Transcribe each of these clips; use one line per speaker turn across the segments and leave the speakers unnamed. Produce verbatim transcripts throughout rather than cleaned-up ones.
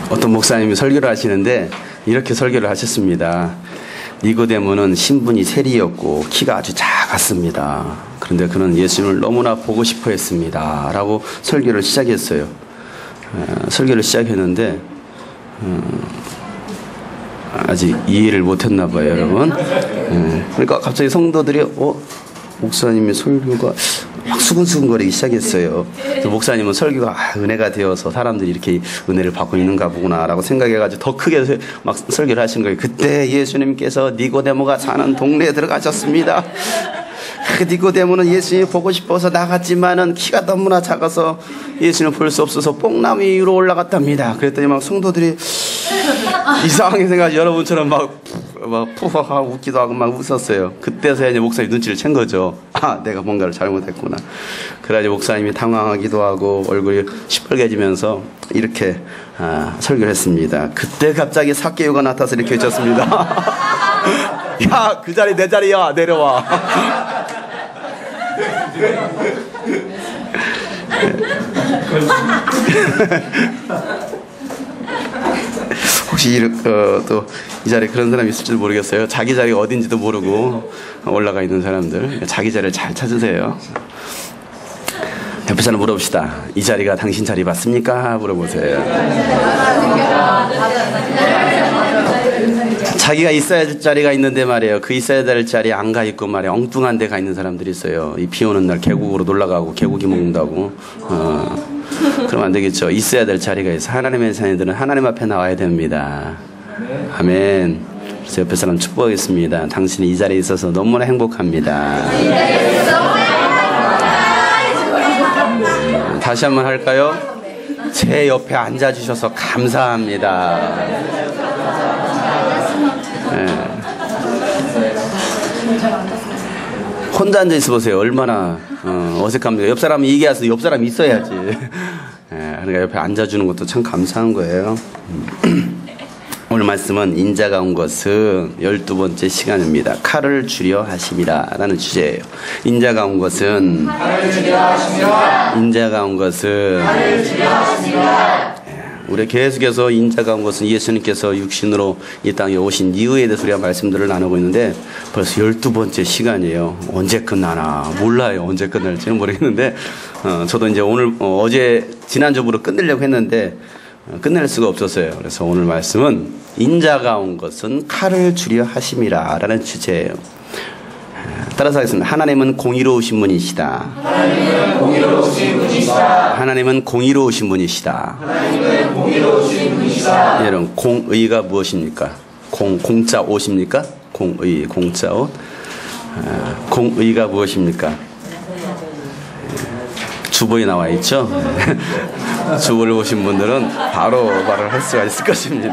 어떤 목사님이 설교를 하시는데 이렇게 설교를 하셨습니다. 니고데모는 신분이 세리였고 키가 아주 작았습니다. 그런데 그는 예수님을 너무나 보고 싶어 했습니다. 라고 설교를 시작했어요. 어, 설교를 시작했는데 어, 아직 이해를 못했나 봐요, 여러분. 예, 그러니까 갑자기 성도들이 어? 목사님의 설교가 막 수근수근거리기 시작했어요. 그래서 목사님은 설교가 아, 은혜가 되어서 사람들이 이렇게 은혜를 받고 있는가 보구나 라고 생각해가지고 더 크게 막 설교를 하신 거예요. 그때 예수님께서 니고데모가 사는 동네에 들어가셨습니다. 그 니고데모는 예수님 보고 싶어서 나갔지만은 키가 너무나 작아서 예수님 볼 수 없어서 뽕나무 위로 올라갔답니다. 그랬더니 막 성도들이 이상하게 생각하지 여러분처럼 막 막 푸하하고 웃기도 하고 막 웃었어요. 그때서야 이제 목사님 눈치를 챈 거죠. 아, 내가 뭔가를 잘못했구나. 그래가지고 목사님이 당황하기도 하고 얼굴이 시뻘개지면서 이렇게 아, 설교를 했습니다. 그때 갑자기 삭개오가 나타나서 이렇게 외쳤습니다. 야, 그 자리 내 자리야, 내려와. 혹시 어, 또 이 자리에 그런 사람이 있을지도 모르겠어요. 자기 자리가 어딘지도 모르고 올라가 있는 사람들, 자기 자리를 잘 찾으세요. 옆에 사람 물어봅시다. 이 자리가 당신 자리 맞습니까? 물어보세요. 자기가 있어야 될 자리가 있는데 말이에요. 그 있어야 될 자리에 안 가 있고 말이에요. 엉뚱한 데 가 있는 사람들이 있어요. 이 비 오는 날 계곡으로 놀러가고 계곡이 먹는다고. 어, 그러면 안 되겠죠. 있어야 될 자리가 있어. 하나님의 자녀들은 하나님 앞에 나와야 됩니다. 아멘. 그래서 옆에 사람 축복하겠습니다. 당신이 이 자리에 있어서 너무나 행복합니다. 다시 한번 할까요? 제 옆에 앉아주셔서 감사합니다. 네. 혼자 앉아 있어 보세요. 얼마나 어, 어색합니까? 옆 사람이 얘기해서 옆 사람이 있어야지. 네, 그러니까 옆에 앉아주는 것도 참 감사한 거예요. 오늘 말씀은 인자가 온 것은 열두 번째 시간입니다. 칼을 주려 하심이라 라는 주제예요. 인자가 온 것은 칼을 주려 하심이라. 인자가 온 것은 칼을 주려 하심이라. 우리 계속해서 인자가 온 것은 예수님께서 육신으로 이 땅에 오신 이후에 대해서 우리가 말씀들을 나누고 있는데 벌써 열두 번째 시간이에요. 언제 끝나나 몰라요. 언제 끝날지는 모르겠는데 어, 저도 이제 오늘 어, 어제 지난주부로 끝내려고 했는데 어, 끝낼 수가 없었어요. 그래서 오늘 말씀은 인자가 온 것은 칼을 주려 하심이라 라는 주제예요. 따라서 하겠습니다. 하나님은 공의로우신 분이시다. 하나님은 공의로우신 분이시다. 하나님은 공의로우신 분이시다. 하나님은 공의로우신 분이시다. 여러분, 공의가 무엇입니까? 공, 공짜 옷입니까? 공의, 공짜 옷. 아, 공의가 무엇입니까? 주보에 나와 있죠? 주보를 보신 분들은 바로 말을 할 수가 있을 것입니다.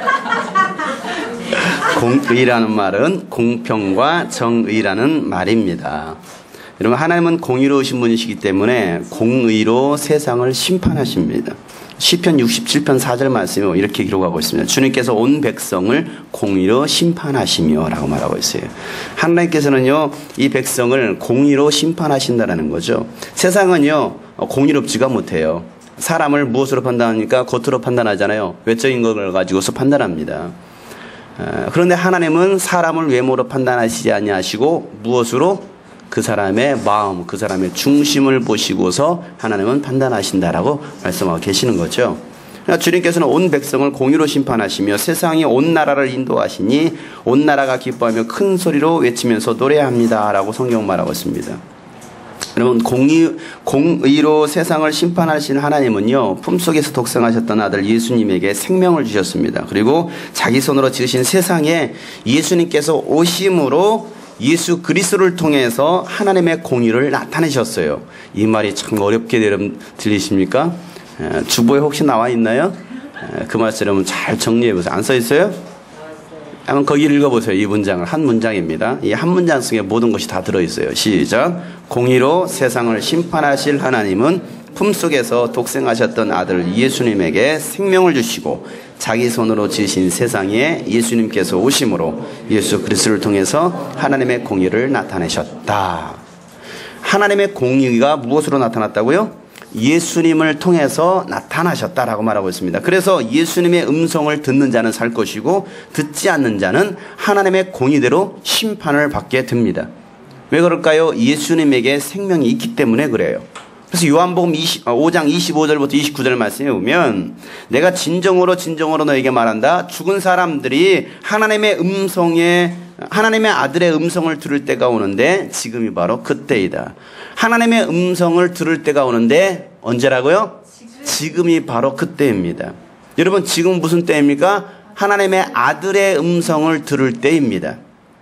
공의라는 말은 공평과 정의라는 말입니다. 여러분, 하나님은 공의로우신 분이시기 때문에 공의로 세상을 심판하십니다. 시편 육십칠 편 사 절 말씀이 이렇게 기록하고 있습니다. 주님께서 온 백성을 공의로 심판하시며 라고 말하고 있어요. 하나님께서는요, 이 백성을 공의로 심판하신다라는 거죠. 세상은요, 공의롭지가 못해요. 사람을 무엇으로 판단하니까 겉으로 판단하잖아요. 외적인 걸 가지고서 판단합니다. 그런데 하나님은 사람을 외모로 판단하시지 아니하시고 무엇으로? 그 사람의 마음, 그 사람의 중심을 보시고서 하나님은 판단하신다라고 말씀하고 계시는 거죠. 그러니까 주님께서는 온 백성을 공의로 심판하시며 세상이 온 나라를 인도하시니 온 나라가 기뻐하며 큰 소리로 외치면서 노래합니다 라고 성경 말하고 있습니다. 여러분, 공의, 공의로 세상을 심판하신 하나님은요, 품속에서 독생하셨던 아들 예수님에게 생명을 주셨습니다. 그리고 자기 손으로 지으신 세상에 예수님께서 오심으로 예수 그리스도를 통해서 하나님의 공의를 나타내셨어요. 이 말이 참 어렵게 여러분 들리십니까? 주보에 혹시 나와 있나요? 그 말씀 여러분 잘 정리해 보세요. 안 써 있어요? 한번 거기를 읽어보세요. 이 문장을. 한 문장입니다. 이 한 문장 속에 모든 것이 다 들어있어요. 시작. 공의로 세상을 심판하실 하나님은 품속에서 독생하셨던 아들 예수님에게 생명을 주시고 자기 손으로 지으신 세상에 예수님께서 오심으로 예수 그리스도를 통해서 하나님의 공의를 나타내셨다. 하나님의 공의가 무엇으로 나타났다고요? 예수님을 통해서 나타나셨다라고 말하고 있습니다. 그래서 예수님의 음성을 듣는 자는 살 것이고 듣지 않는 자는 하나님의 공의대로 심판을 받게 됩니다. 왜 그럴까요? 예수님에게 생명이 있기 때문에 그래요. 그래서 요한복음 오 장 이십오 절부터 이십구 절 말씀에 보면 내가 진정으로 진정으로 너에게 말한다. 죽은 사람들이 하나님의 음성에 하나님의 아들의 음성을 들을 때가 오는데 지금이 바로 그때이다. 하나님의 음성을 들을 때가 오는데 언제라고요? 지금이 바로 그때입니다. 여러분 지금 무슨 때입니까? 하나님의 아들의 음성을 들을 때입니다.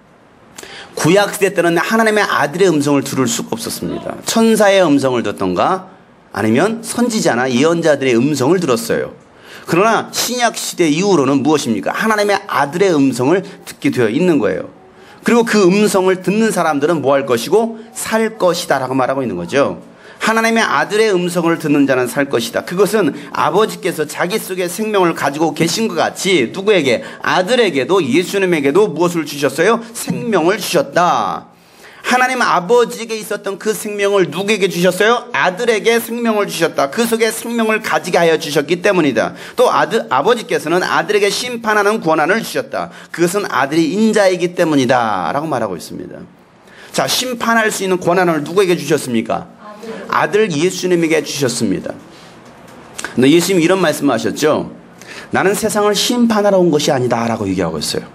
구약시대 때는 하나님의 아들의 음성을 들을 수가 없었습니다. 천사의 음성을 듣던가 아니면 선지자나 예언자들의 음성을 들었어요. 그러나 신약시대 이후로는 무엇입니까? 하나님의 아들의 음성을 듣게 되어 있는 거예요. 그리고 그 음성을 듣는 사람들은 뭐 할 것이고 살 것이다 라고 말하고 있는 거죠. 하나님의 아들의 음성을 듣는 자는 살 것이다. 그것은 아버지께서 자기 속에 생명을 가지고 계신 것 같이 누구에게? 아들에게도 예수님에게도 무엇을 주셨어요? 생명을 주셨다. 하나님 아버지에게 있었던 그 생명을 누구에게 주셨어요? 아들에게 생명을 주셨다. 그 속에 생명을 가지게 하여 주셨기 때문이다. 또 아들, 아버지께서는 아들에게 심판하는 권한을 주셨다. 그것은 아들이 인자이기 때문이다 라고 말하고 있습니다. 자, 심판할 수 있는 권한을 누구에게 주셨습니까? 아들 예수님에게 주셨습니다. 근데 예수님이 이런 말씀을 하셨죠. 나는 세상을 심판하러 온 것이 아니다 라고 얘기하고 있어요.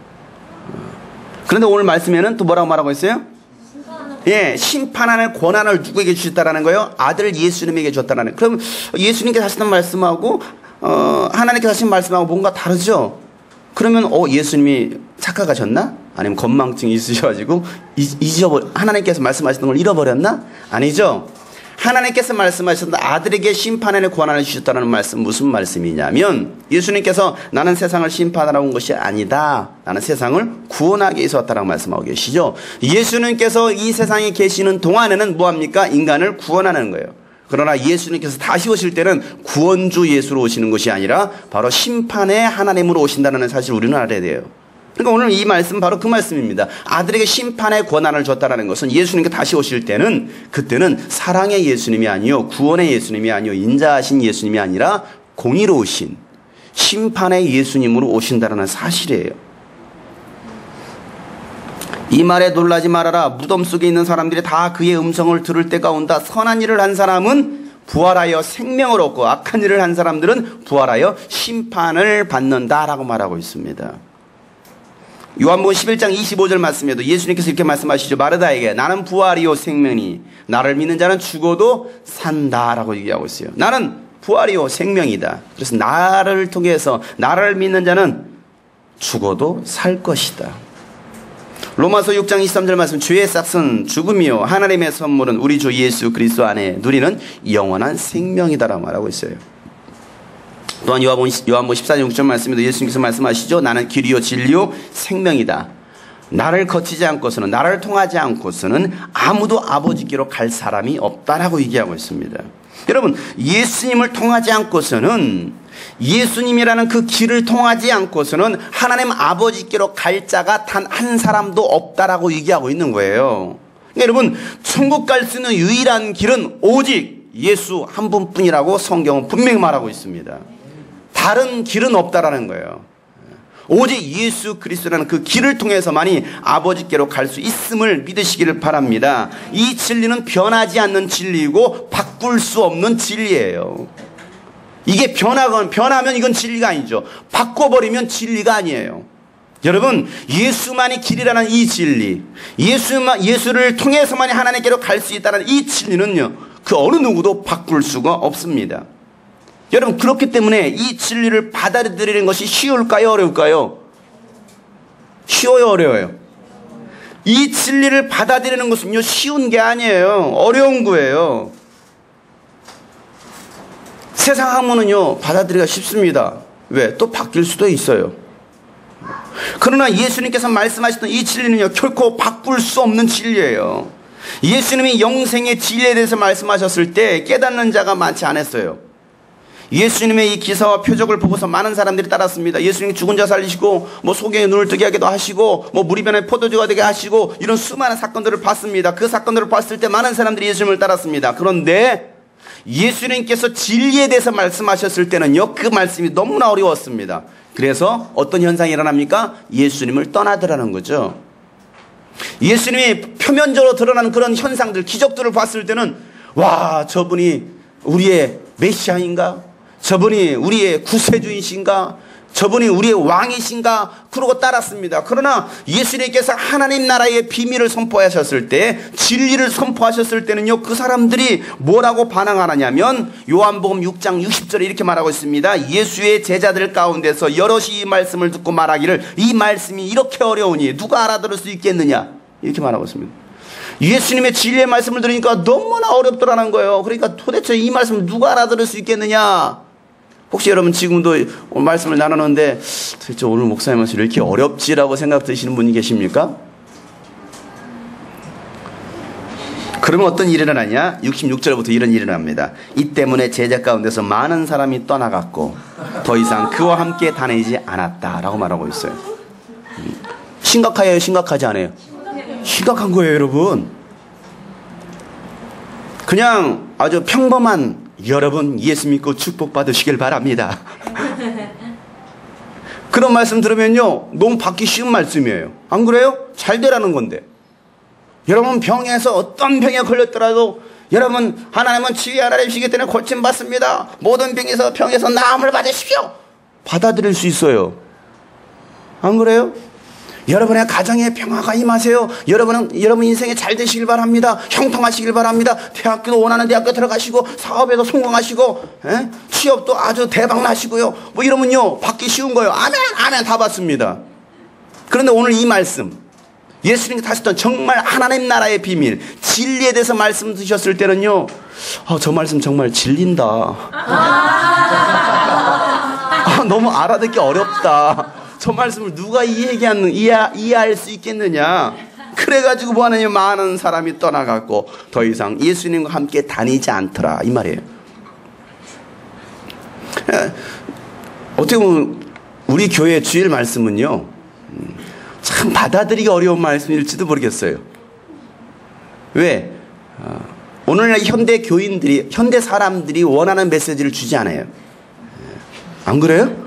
그런데 오늘 말씀에는 또 뭐라고 말하고 있어요? 예, 심판하는 권한을 누구에게 주셨다라는 거예요? 아들 예수님에게 줬다라는 거예요. 그럼 예수님께서 하시는 말씀하고 어, 하나님께서 하신 말씀하고 뭔가 다르죠? 그러면 어 예수님이 착각하셨나? 아니면 건망증이 있으셔가지고 잊어버 하나님께서 말씀하시는 걸 잃어버렸나? 아니죠. 하나님께서 말씀하셨던 아들에게 심판하는 권한을 주셨다는 말씀 무슨 말씀이냐면 예수님께서 나는 세상을 심판하러 온 것이 아니다. 나는 세상을 구원하기 위해서 왔다라고 말씀하고 계시죠. 예수님께서 이 세상에 계시는 동안에는 뭐합니까? 인간을 구원하는 거예요. 그러나 예수님께서 다시 오실 때는 구원주 예수로 오시는 것이 아니라 바로 심판의 하나님으로 오신다는 사실 우리는 알아야 돼요. 그러니까 오늘 이 말씀 바로 그 말씀입니다. 아들에게 심판의 권한을 줬다라는 것은 예수님께 다시 오실 때는 그때는 사랑의 예수님이 아니요 구원의 예수님이 아니요 인자하신 예수님이 아니라 공의로우신 심판의 예수님으로 오신다라는 사실이에요. 이 말에 놀라지 말아라. 무덤 속에 있는 사람들이 다 그의 음성을 들을 때가 온다. 선한 일을 한 사람은 부활하여 생명을 얻고 악한 일을 한 사람들은 부활하여 심판을 받는다라고 말하고 있습니다. 요한복음 십일 장 이십오 절 말씀에도 예수님께서 이렇게 말씀하시죠. 마르다에게 나는 부활이요 생명이 나를 믿는 자는 죽어도 산다라고 얘기하고 있어요. 나는 부활이요 생명이다. 그래서 나를 통해서 나를 믿는 자는 죽어도 살 것이다. 로마서 육 장 이십삼 절 말씀 주의 싹은 죽음이요 하나님의 선물은 우리 주 예수 그리스도 안에 누리는 영원한 생명이다라고 말하고 있어요. 또한 요한복음 십사 장 육 절 말씀에도 예수님께서 말씀하시죠. 나는 길이요 진리요 생명이다. 나를 거치지 않고서는 나를 통하지 않고서는 아무도 아버지께로 갈 사람이 없다라고 얘기하고 있습니다. 여러분 예수님을 통하지 않고서는 예수님이라는 그 길을 통하지 않고서는 하나님 아버지께로 갈 자가 단 한 사람도 없다라고 얘기하고 있는 거예요. 그러니까 여러분 천국 갈 수 있는 유일한 길은 오직 예수 한 분뿐이라고 성경은 분명히 말하고 있습니다. 다른 길은 없다라는 거예요. 오직 예수 그리스도라는 그 길을 통해서만이 아버지께로 갈 수 있음을 믿으시기를 바랍니다. 이 진리는 변하지 않는 진리이고 바꿀 수 없는 진리예요. 이게 변하건 변하면 이건 진리가 아니죠. 바꿔버리면 진리가 아니에요. 여러분 예수만이 길이라는 이 진리, 예수만 예수를 통해서만이 하나님께로 갈 수 있다는 이 진리는요 그 어느 누구도 바꿀 수가 없습니다. 여러분 그렇기 때문에 이 진리를 받아들이는 것이 쉬울까요 어려울까요? 쉬워요 어려워요? 이 진리를 받아들이는 것은요 쉬운 게 아니에요. 어려운 거예요. 세상 학문은요 받아들이기가 쉽습니다. 왜? 또 바뀔 수도 있어요. 그러나 예수님께서 말씀하셨던 이 진리는요 결코 바꿀 수 없는 진리예요. 예수님이 영생의 진리에 대해서 말씀하셨을 때 깨닫는 자가 많지 않았어요. 예수님의 이 기사와 표적을 보고서 많은 사람들이 따랐습니다. 예수님이 죽은 자 살리시고 뭐 소경의 눈을 뜨게 하기도 하시고 뭐 무리변의 포도주가 되게 하시고 이런 수많은 사건들을 봤습니다. 그 사건들을 봤을 때 많은 사람들이 예수님을 따랐습니다. 그런데 예수님께서 진리에 대해서 말씀하셨을 때는요, 그 말씀이 너무나 어려웠습니다. 그래서 어떤 현상이 일어납니까? 예수님을 떠나더라는 거죠. 예수님이 표면적으로 드러나는 그런 현상들, 기적들을 봤을 때는 와, 저분이 우리의 메시아인가? 저분이 우리의 구세주이신가? 저분이 우리의 왕이신가? 그러고 따랐습니다. 그러나 예수님께서 하나님 나라의 비밀을 선포하셨을 때, 진리를 선포하셨을 때는요, 그 사람들이 뭐라고 반응하느냐면 요한복음 육 장 육십 절에 이렇게 말하고 있습니다. 예수의 제자들 가운데서 여럿이 이 말씀을 듣고 말하기를 이 말씀이 이렇게 어려우니 누가 알아들을 수 있겠느냐, 이렇게 말하고 있습니다. 예수님의 진리의 말씀을 들으니까 너무나 어렵더라는 거예요. 그러니까 도대체 이 말씀을 누가 알아들을 수 있겠느냐. 혹시 여러분 지금도 말씀을 나누는데 도대체 오늘 목사님 말씀이 이렇게 어렵지라고 생각 드시는 분이 계십니까? 그러면 어떤 일이 일어나냐? 육십육 절부터 이런 일이 일어납니다. 이 때문에 제자 가운데서 많은 사람이 떠나갔고 더 이상 그와 함께 다니지 않았다라고 말하고 있어요. 심각해요? 심각하지 않아요? 심각한 거예요, 여러분. 그냥 아주 평범한 여러분 예수 믿고 축복받으시길 바랍니다. 그런 말씀 들으면요, 너무 받기 쉬운 말씀이에요. 안 그래요? 잘 되라는 건데. 여러분 병에서 어떤 병에 걸렸더라도 여러분 하나님은 치유 하나님이시기 때문에 고침받습니다. 모든 병에서 병에서 나음을 받으십시오. 받아들일 수 있어요. 안 그래요? 여러분의 가정에 평화가 임하세요. 여러분은 여러분 인생에 잘 되시길 바랍니다. 형통하시길 바랍니다. 대학교도 원하는 대학교 들어가시고 사업에도 성공하시고, 에? 취업도 아주 대박 나시고요. 뭐 이러면요 받기 쉬운 거예요. 아멘, 아멘 다 받습니다. 그런데 오늘 이 말씀, 예수님이 하셨던 정말 하나님 나라의 비밀, 진리에 대해서 말씀 드셨을 때는요, 아, 저 말씀 정말 진린다. 아, 너무 알아듣기 어렵다. 저 말씀을 누가 이해하는, 이해, 이해할 수 있겠느냐. 그래가지고 뭐 하느냐, 많은 사람이 떠나갔고 더 이상 예수님과 함께 다니지 않더라, 이 말이에요. 어떻게 보면 우리 교회 주일 말씀은요, 참 받아들이기 어려운 말씀일지도 모르겠어요. 왜? 오늘날 현대 교인들이, 현대 사람들이 원하는 메시지를 주지 않아요. 안 그래요?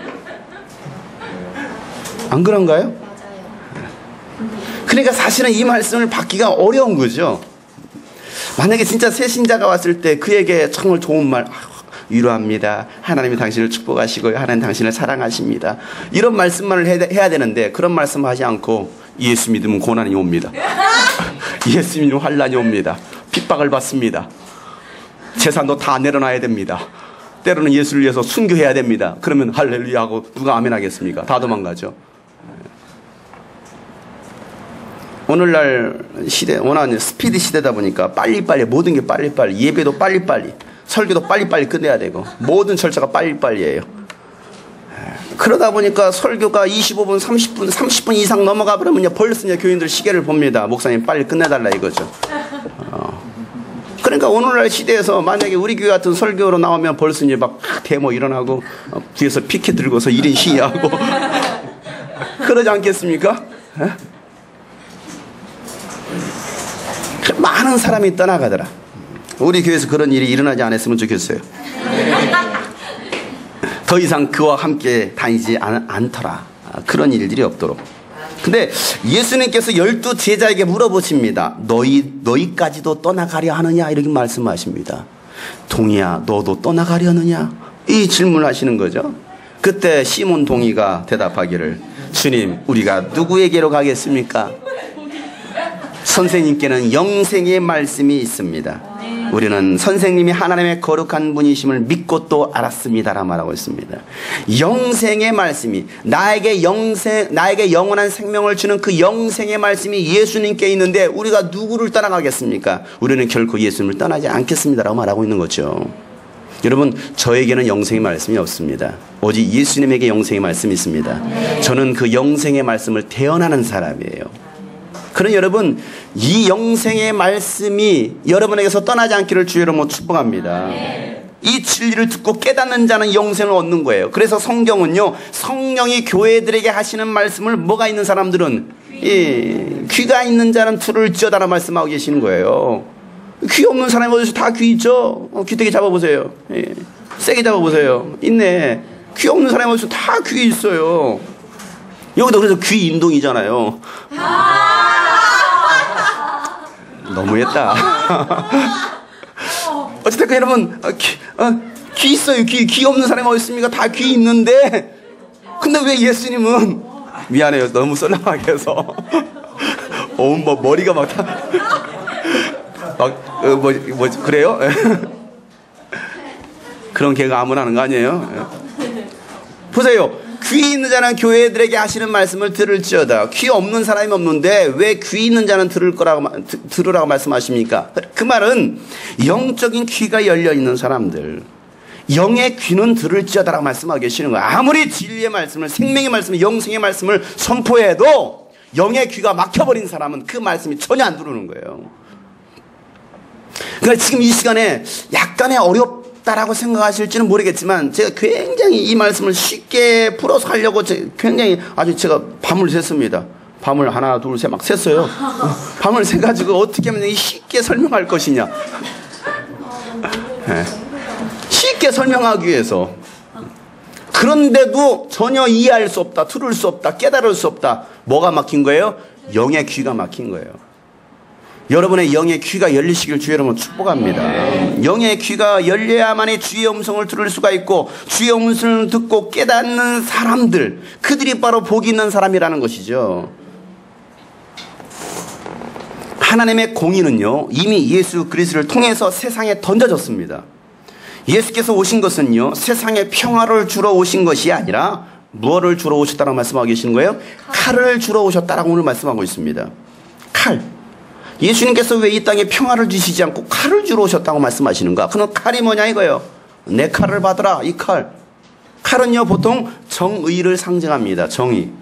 안 그런가요? 맞아요. 그러니까 사실은 이 말씀을 받기가 어려운 거죠. 만약에 진짜 새 신자가 왔을 때 그에게 정말 좋은 말, 위로합니다. 하나님이 당신을 축복하시고요. 하나님 당신을 사랑하십니다. 이런 말씀만을 해야 되는데 그런 말씀 하지 않고 예수 믿으면 고난이 옵니다. 예수 믿으면 환난이 옵니다. 핍박을 받습니다. 재산도 다 내려놔야 됩니다. 때로는 예수를 위해서 순교해야 됩니다. 그러면 할렐루야 하고 누가 아멘 하겠습니까? 다 도망가죠. 오늘날 시대, 워낙 스피드 시대다 보니까 빨리빨리, 모든 게 빨리빨리, 예배도 빨리빨리, 설교도 빨리빨리 끝내야 되고 모든 절차가 빨리빨리예요. 그러다 보니까 설교가 이십오 분, 삼십 분, 삼십 분 이상 넘어가 버리면 벌써 교인들 시계를 봅니다. 목사님 빨리 끝내달라 이거죠. 어. 그러니까 오늘날 시대에서 만약에 우리 교회 같은 설교로 나오면 벌써 이제 막 데모 일어나고 어, 뒤에서 피켓 들고서 일 인 시위하고 그러지 않겠습니까? 에? 많은 사람이 떠나가더라. 우리 교회에서 그런 일이 일어나지 않았으면 좋겠어요. 더 이상 그와 함께 다니지 않, 않더라. 그런 일들이 없도록. 근데 예수님께서 열두 제자에게 물어보십니다. 너희, 너희까지도 떠나가려 하느냐? 이렇게 말씀하십니다. 동이야, 너도 떠나가려느냐? 이 질문을 하시는 거죠. 그때 시몬 동이가 대답하기를, 주님, 우리가 누구에게로 가겠습니까? 선생님께는 영생의 말씀이 있습니다. 우리는 선생님이 하나님의 거룩한 분이심을 믿고 또 알았습니다라 말하고 있습니다. 영생의 말씀이, 나에게 영생, 나에게 영원한 생명을 주는 그 영생의 말씀이 예수님께 있는데 우리가 누구를 떠나가겠습니까? 우리는 결코 예수님을 떠나지 않겠습니다라고 말하고 있는 거죠. 여러분, 저에게는 영생의 말씀이 없습니다. 오직 예수님에게 영생의 말씀이 있습니다. 저는 그 영생의 말씀을 대언하는 사람이에요. 그런 여러분, 이 영생의 말씀이 여러분에게서 떠나지 않기를 주의 이름으로 축복합니다. 이 진리를 듣고 깨닫는 자는 영생을 얻는 거예요. 그래서 성경은요, 성령이 교회들에게 하시는 말씀을 뭐가 있는 사람들은, 이 귀가 있는 자는 들을 지어다라 말씀하고 계시는 거예요. 귀 없는 사람이 어디서 다 귀 있죠? 어, 귀때기 잡아보세요. 예. 세게 잡아보세요. 있네. 귀 없는 사람이 어디서 다 귀 있어요. 여기도 그래서 귀 인동이잖아요. 너무했다. 어쨌든 여러분, 어, 귀, 어, 귀 있어요. 귀, 귀 없는 사람이 어디 있습니까? 다 귀 있는데, 근데 왜 예수님은, 미안해요. 너무 썰렁하게 해서. 어, 뭐, 머리가 막 다, 막, 어, 뭐, 뭐, 그래요? 그런 개가 아무나 하는 거 아니에요? 보세요. 귀 있는 자는 교회들에게 하시는 말씀을 들을지어다. 귀 없는 사람이 없는데 왜 귀 있는 자는 들을 거라고, 들으라고 말씀하십니까? 그 말은 영적인 귀가 열려 있는 사람들, 영의 귀는 들을지어다라고 말씀하고 계시는 거예요. 아무리 진리의 말씀을, 생명의 말씀을, 영생의 말씀을 선포해도 영의 귀가 막혀버린 사람은 그 말씀이 전혀 안 들어오는 거예요. 그러니까 지금 이 시간에 약간의 어렵다라고 생각하실지는 모르겠지만 제가 굉장히 이 말씀을 쉽게 풀어서 하려고 굉장히 아주 제가 밤을 샜습니다. 밤을 하나 둘 셋 막 샜어요. 밤을 새가지고 어떻게 하면 쉽게 설명할 것이냐. 네. 쉽게 설명하기 위해서. 그런데도 전혀 이해할 수 없다, 들을 수 없다, 깨달을 수 없다. 뭐가 막힌 거예요? 영의 귀가 막힌 거예요. 여러분의 영의 귀가 열리시길 주의 이름으로 축복합니다. 영의 귀가 열려야만이 주의 음성을 들을 수가 있고, 주의 음성을 듣고 깨닫는 사람들, 그들이 바로 복이 있는 사람이라는 것이죠. 하나님의 공의는요, 이미 예수 그리스도를 통해서 세상에 던져졌습니다. 예수께서 오신 것은요, 세상에 평화를 주러 오신 것이 아니라 무엇을 주러 오셨다고 말씀하고 계시는 거예요? 칼을 주러 오셨다라고 오늘 말씀하고 있습니다. 칼. 예수님께서 왜 이 땅에 평화를 주시지 않고 칼을 주러 오셨다고 말씀하시는가? 그는 칼이 뭐냐 이거예요. 내 칼을 받으라. 이 칼. 칼은요, 보통 정의를 상징합니다. 정의.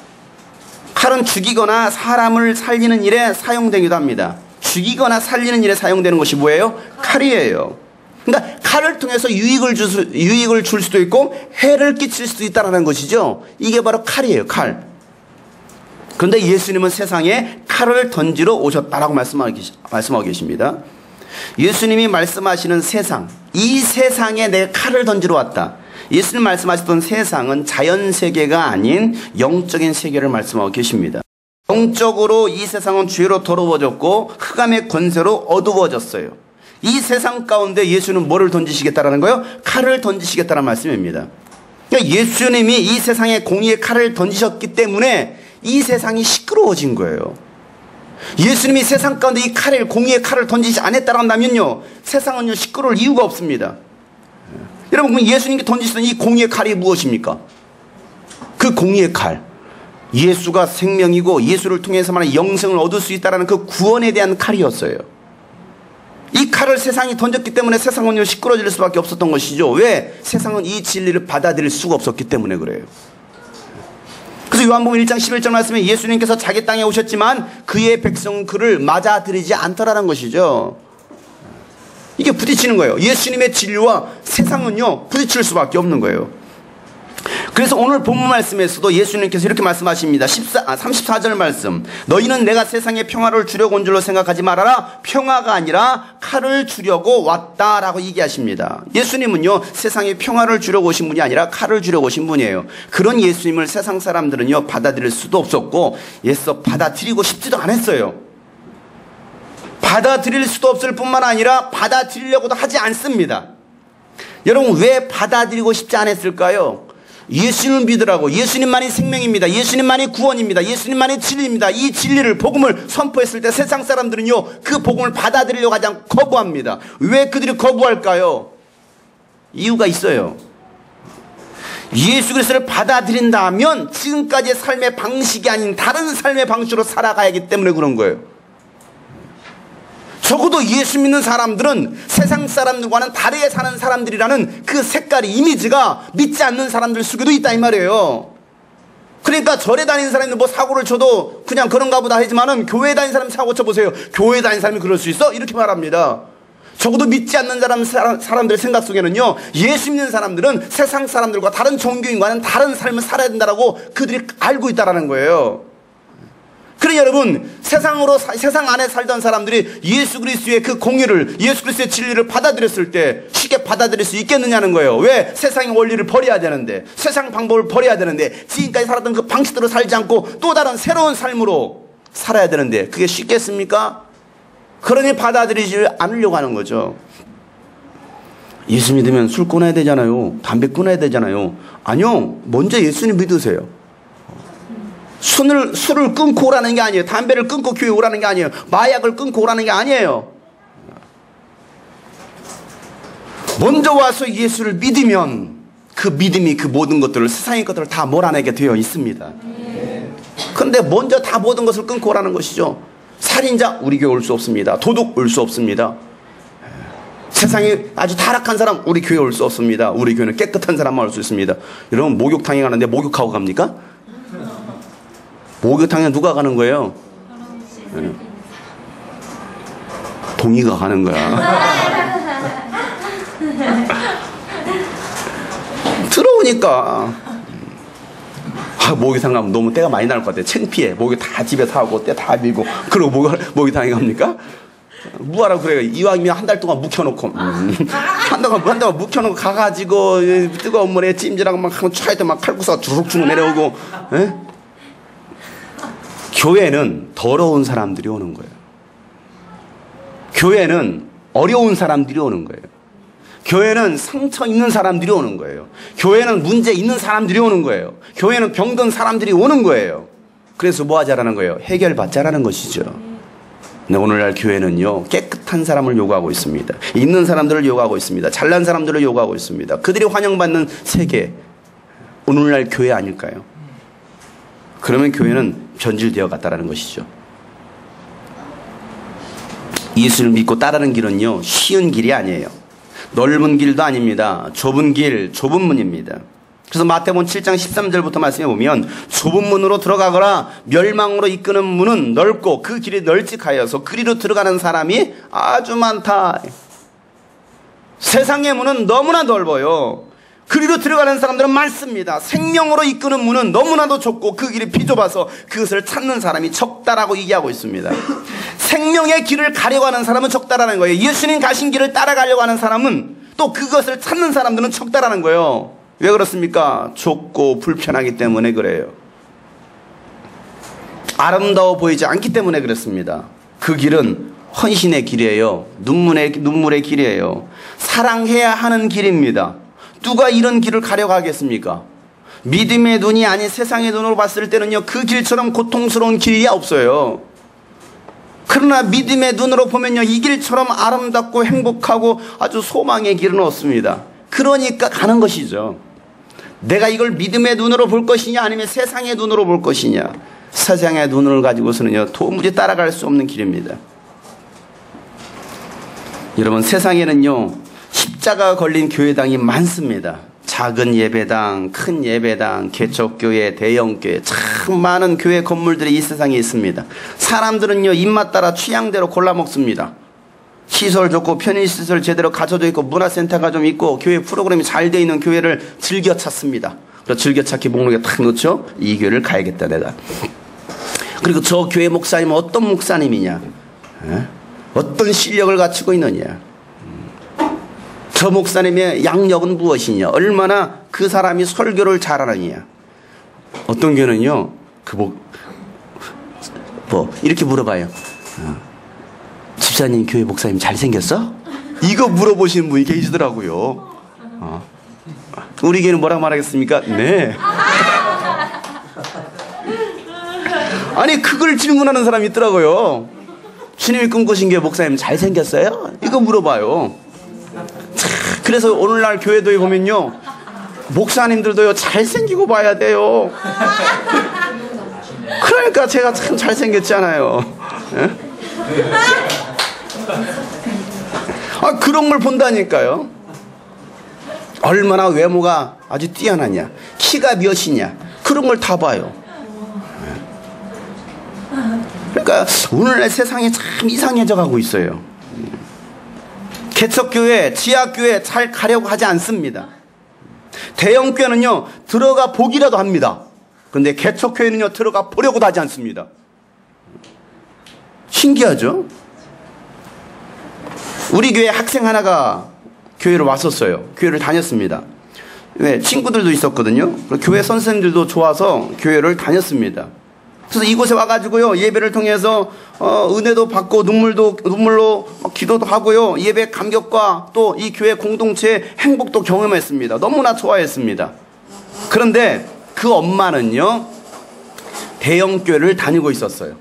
칼은 죽이거나 사람을 살리는 일에 사용되기도 합니다. 죽이거나 살리는 일에 사용되는 것이 뭐예요? 칼이에요. 그러니까 칼을 통해서 유익을 줄, 수, 유익을 줄 수도 있고 해를 끼칠 수도 있다는 것이죠. 이게 바로 칼이에요. 칼. 그런데 예수님은 세상에 칼을 던지러 오셨다라고 말씀하고, 계시, 말씀하고 계십니다. 예수님이 말씀하시는 세상, 이 세상에 내 칼을 던지러 왔다. 예수님 말씀하셨던 세상은 자연세계가 아닌 영적인 세계를 말씀하고 계십니다. 영적으로 이 세상은 죄로 더러워졌고 흑암의 권세로 어두워졌어요. 이 세상 가운데 예수는 뭐를 던지시겠다라는 거예요? 칼을 던지시겠다는 말씀입니다. 그러니까 예수님이 이 세상에 공의의 칼을 던지셨기 때문에 이 세상이 시끄러워진 거예요. 예수님이 세상 가운데 이 칼을, 공의의 칼을 던지지 않았다면요, 세상은요, 시끄러울 이유가 없습니다. 여러분, 그럼 예수님께 던지시던 이 공의의 칼이 무엇입니까? 그 공의의 칼. 예수가 생명이고 예수를 통해서만 영생을 얻을 수 있다는 그 구원에 대한 칼이었어요. 이 칼을 세상이 던졌기 때문에 세상은요, 시끄러질 수밖에 없었던 것이죠. 왜? 세상은 이 진리를 받아들일 수가 없었기 때문에 그래요. 그래서 요한복음 일 장 십일 절 말씀에 예수님께서 자기 땅에 오셨지만 그의 백성은 그를 맞아들이지 않더라는 것이죠. 이게 부딪히는 거예요. 예수님의 진리와 세상은요, 부딪힐 수밖에 없는 거예요. 그래서 오늘 본문 말씀에서도 예수님께서 이렇게 말씀하십니다. 삼십사 절 말씀. 너희는 내가 세상에 평화를 주려고 온 줄로 생각하지 말아라. 평화가 아니라 칼을 주려고 왔다라고 얘기하십니다. 예수님은요, 세상에 평화를 주려고 오신 분이 아니라 칼을 주려고 오신 분이에요. 그런 예수님을 세상 사람들은요, 받아들일 수도 없었고 예수 받아들이고 싶지도 않았어요. 받아들일 수도 없을 뿐만 아니라 받아들이려고도 하지 않습니다. 여러분, 왜 받아들이고 싶지 않았을까요? 예수님을 믿으라고. 예수님만이 생명입니다. 예수님만이 구원입니다. 예수님만이 진리입니다. 이 진리를, 복음을 선포했을 때 세상 사람들은요, 그 복음을 받아들이려고 하지 않고 거부합니다. 왜 그들이 거부할까요? 이유가 있어요. 예수 그리스도를 받아들인다면 지금까지의 삶의 방식이 아닌 다른 삶의 방식으로 살아가야 하기 때문에 그런 거예요. 적어도 예수 믿는 사람들은 세상 사람들과는 다르게 사는 사람들이라는 그 색깔이, 이미지가 믿지 않는 사람들 속에도 있다 이 말이에요. 그러니까 절에 다니는 사람들 뭐 사고를 쳐도 그냥 그런가 보다 하지만은 교회 다니는 사람 사고 쳐보세요. 교회 다니는 사람이 그럴 수 있어? 이렇게 말합니다. 적어도 믿지 않는 사람, 사람, 사람들의 생각 속에는요, 예수 믿는 사람들은 세상 사람들과 다른 종교인과는 다른 삶을 살아야 된다라고 그들이 알고 있다라는 거예요. 그래 여러분, 세상으로 사, 세상 안에 살던 사람들이 예수 그리스도의 그 공의를, 예수 그리스도의 진리를 받아들였을 때 쉽게 받아들일 수 있겠느냐는 거예요. 왜? 세상의 원리를 버려야 되는데, 세상 방법을 버려야 되는데, 지금까지 살았던 그 방식대로 살지 않고 또 다른 새로운 삶으로 살아야 되는데 그게 쉽겠습니까? 그러니 받아들이지 않으려고 하는 거죠. 예수 믿으면 술 끊어야 되잖아요. 담배 끊어야 되잖아요. 아니요, 먼저 예수님 믿으세요. 술을, 술을 끊고 오라는 게 아니에요. 담배를 끊고 교회 오라는 게 아니에요. 마약을 끊고 오라는 게 아니에요. 먼저 와서 예수를 믿으면 그 믿음이 그 모든 것들을, 세상의 것들을 다 몰아내게 되어 있습니다. 그런데 먼저 다 모든 것을 끊고 오라는 것이죠. 살인자, 우리 교회 올 수 없습니다. 도둑, 올 수 없습니다. 세상에 아주 타락한 사람, 우리 교회 올 수 없습니다. 우리 교회는 깨끗한 사람만 올 수 있습니다. 여러분, 목욕탕에 가는데 목욕하고 갑니까? 목욕탕에 누가 가는 거예요? 네. 동의가 가는 거야. 들어오니까 아, 목욕탕 가면 너무 때가 많이 날 것 같아. 창피해. 목욕 다 집에서 하고 때 다 밀고 그러고 목욕, 목욕탕에 갑니까? 뭐하라고 그래요? 이왕이면 한 달 동안 묵혀놓고 음. 한 달간 한 달간 묵혀놓고 가가지고 뜨거운 물에 찜질하고 막 하면 차에도 막 칼국수가 주룩주룩 내려오고. 에? 교회는 더러운 사람들이 오는 거예요. 교회는 어려운 사람들이 오는 거예요. 교회는 상처 있는 사람들이 오는 거예요. 교회는 문제 있는 사람들이 오는 거예요. 교회는 병든 사람들이 오는 거예요. 그래서 뭐 하자라는 거예요? 해결받자라는 것이죠. 근데 오늘날 교회는요, 깨끗한 사람을 요구하고 있습니다. 있는 사람들을 요구하고 있습니다. 잘난 사람들을 요구하고 있습니다. 그들이 환영받는 세계, 오늘날 교회 아닐까요? 그러면 교회는 변질되어 갔다라는 것이죠. 예수를 믿고 따르는 길은요, 쉬운 길이 아니에요. 넓은 길도 아닙니다. 좁은 길, 좁은 문입니다. 그래서 마태복음 칠 장 십삼 절부터 말씀해 보면, 좁은 문으로 들어가거나 멸망으로 이끄는 문은 넓고 그 길이 널찍하여서 그리로 들어가는 사람이 아주 많다. 세상의 문은 너무나 넓어요. 그리로 들어가는 사람들은 많습니다. 생명으로 이끄는 문은 너무나도 좁고 그 길이 비좁아서 그것을 찾는 사람이 적다라고 얘기하고 있습니다. 생명의 길을 가려고 하는 사람은 적다라는 거예요. 예수님 가신 길을 따라가려고 하는 사람은, 또 그것을 찾는 사람들은 적다라는 거예요. 왜 그렇습니까? 좁고 불편하기 때문에 그래요. 아름다워 보이지 않기 때문에 그렇습니다. 그 길은 헌신의 길이에요. 눈물의, 눈물의 길이에요. 사랑해야 하는 길입니다. 누가 이런 길을 가려고 하겠습니까? 믿음의 눈이 아닌 세상의 눈으로 봤을 때는요, 그 길처럼 고통스러운 길이 없어요. 그러나 믿음의 눈으로 보면요, 이 길처럼 아름답고 행복하고 아주 소망의 길은 없습니다. 그러니까 가는 것이죠. 내가 이걸 믿음의 눈으로 볼 것이냐, 아니면 세상의 눈으로 볼 것이냐. 세상의 눈을 가지고서는요, 도무지 따라갈 수 없는 길입니다. 여러분, 세상에는요, 십자가 걸린 교회당이 많습니다. 작은 예배당, 큰 예배당, 개척교회, 대형교회, 참 많은 교회 건물들이 이 세상에 있습니다. 사람들은요, 입맛 따라 취향대로 골라 먹습니다. 시설 좋고 편의시설 제대로 갖춰져 있고 문화센터가 좀 있고 교회 프로그램이 잘 돼 있는 교회를 즐겨 찾습니다. 그래서 즐겨 찾기 목록에 탁 넣죠. 이 교회를 가야겠다 내가. 그리고 저 교회 목사님은 어떤 목사님이냐, 에? 어떤 실력을 갖추고 있느냐, 저 목사님의 양력은 무엇이냐, 얼마나 그 사람이 설교를 잘하느냐. 어떤 교회는요, 그 뭐, 뭐 이렇게 물어봐요. 어. 집사님 교회 목사님 잘생겼어? 이거 물어보시는 분이 계시더라고요. 어. 우리 교회는 뭐라고 말하겠습니까? 네. 아니, 그걸 질문하는 사람이 있더라고요. 주님이 꿈꾸신 교회 목사님 잘생겼어요? 이거 물어봐요. 그래서 오늘날 교회도에 보면요, 목사님들도요, 잘생기고 봐야 돼요. 그러니까 제가 참 잘생겼잖아요. 예? 아, 그런 걸 본다니까요. 얼마나 외모가 아주 뛰어나냐, 키가 몇이냐, 그런 걸 다 봐요. 그러니까 오늘날 세상이 참 이상해져 가고 있어요. 개척교회, 지하교회 잘 가려고 하지 않습니다. 대형교회는요, 들어가 보기라도 합니다. 그런데 개척교회는요, 들어가 보려고도 하지 않습니다. 신기하죠? 우리 교회 학생 하나가 교회로 왔었어요. 교회를 다녔습니다. 네, 친구들도 있었거든요. 교회 선생님들도 좋아서 교회를 다녔습니다. 그래서 이곳에 와가지고요, 예배를 통해서 어, 은혜도 받고 눈물도 눈물로 기도도 하고요, 예배 감격과 또 이 교회 공동체의 행복도 경험했습니다. 너무나 좋아했습니다. 그런데 그 엄마는요, 대형 교회를 다니고 있었어요.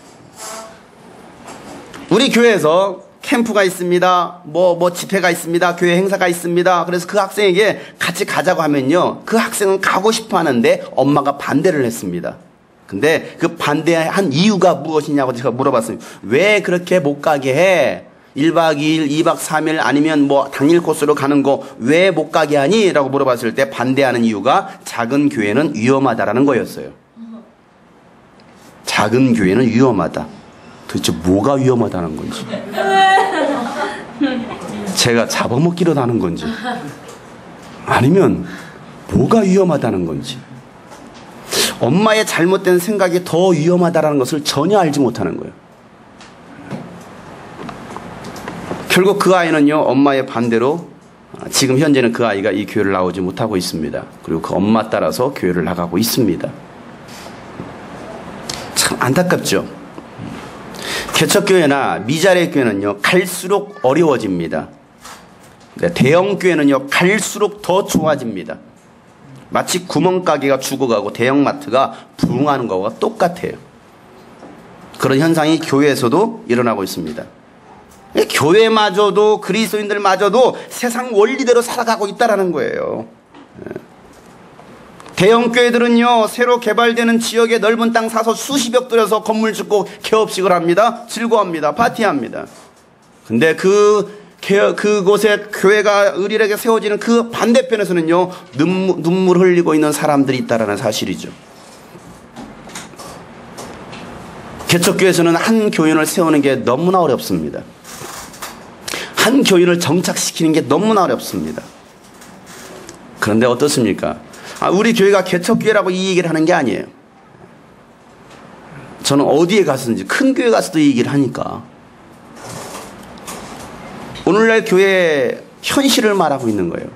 우리 교회에서 캠프가 있습니다. 뭐, 뭐 집회가 있습니다. 교회 행사가 있습니다. 그래서 그 학생에게 같이 가자고 하면요, 그 학생은 가고 싶어 하는데 엄마가 반대를 했습니다. 근데 그 반대한 이유가 무엇이냐고 제가 물어봤어요. 왜 그렇게 못 가게 해? 일 박 이 일, 이 박 삼 일 아니면 뭐 당일 코스로 가는 거 왜 못 가게 하니? 라고 물어봤을 때 반대하는 이유가 작은 교회는 위험하다라는 거였어요. 작은 교회는 위험하다. 도대체 뭐가 위험하다는 건지, 제가 잡아먹기로 하는 건지, 아니면 뭐가 위험하다는 건지, 엄마의 잘못된 생각이 더 위험하다는 것을 전혀 알지 못하는 거예요. 결국 그 아이는요, 엄마의 반대로 지금 현재는 그 아이가 이 교회를 나오지 못하고 있습니다. 그리고 그 엄마 따라서 교회를 나가고 있습니다. 참 안타깝죠. 개척교회나 미자리 교회는요, 갈수록 어려워집니다. 대형 교회는요, 갈수록 더 좋아집니다. 마치 구멍가게가 죽어가고 대형마트가 부흥하는 것과 똑같아요. 그런 현상이 교회에서도 일어나고 있습니다. 교회마저도, 그리스도인들마저도 세상 원리대로 살아가고 있다는 거예요. 대형 교회들은요, 새로 개발되는 지역에 넓은 땅 사서 수십억 들여서 건물 짓고 개업식을 합니다. 즐거워합니다. 파티합니다. 근데 그 그곳에 교회가 의리하게 세워지는 그 반대편에서는요, 눈물, 눈물 흘리고 있는 사람들이 있다는 사실이죠. 개척교회에서는 한 교인을 세우는 게 너무나 어렵습니다. 한 교인을 정착시키는 게 너무나 어렵습니다. 그런데 어떻습니까? 아, 우리 교회가 개척교회라고 이 얘기를 하는 게 아니에요. 저는 어디에 갔든지 큰 교회 가서도 이 얘기를 하니까. 오늘날 교회의 현실을 말하고 있는 거예요.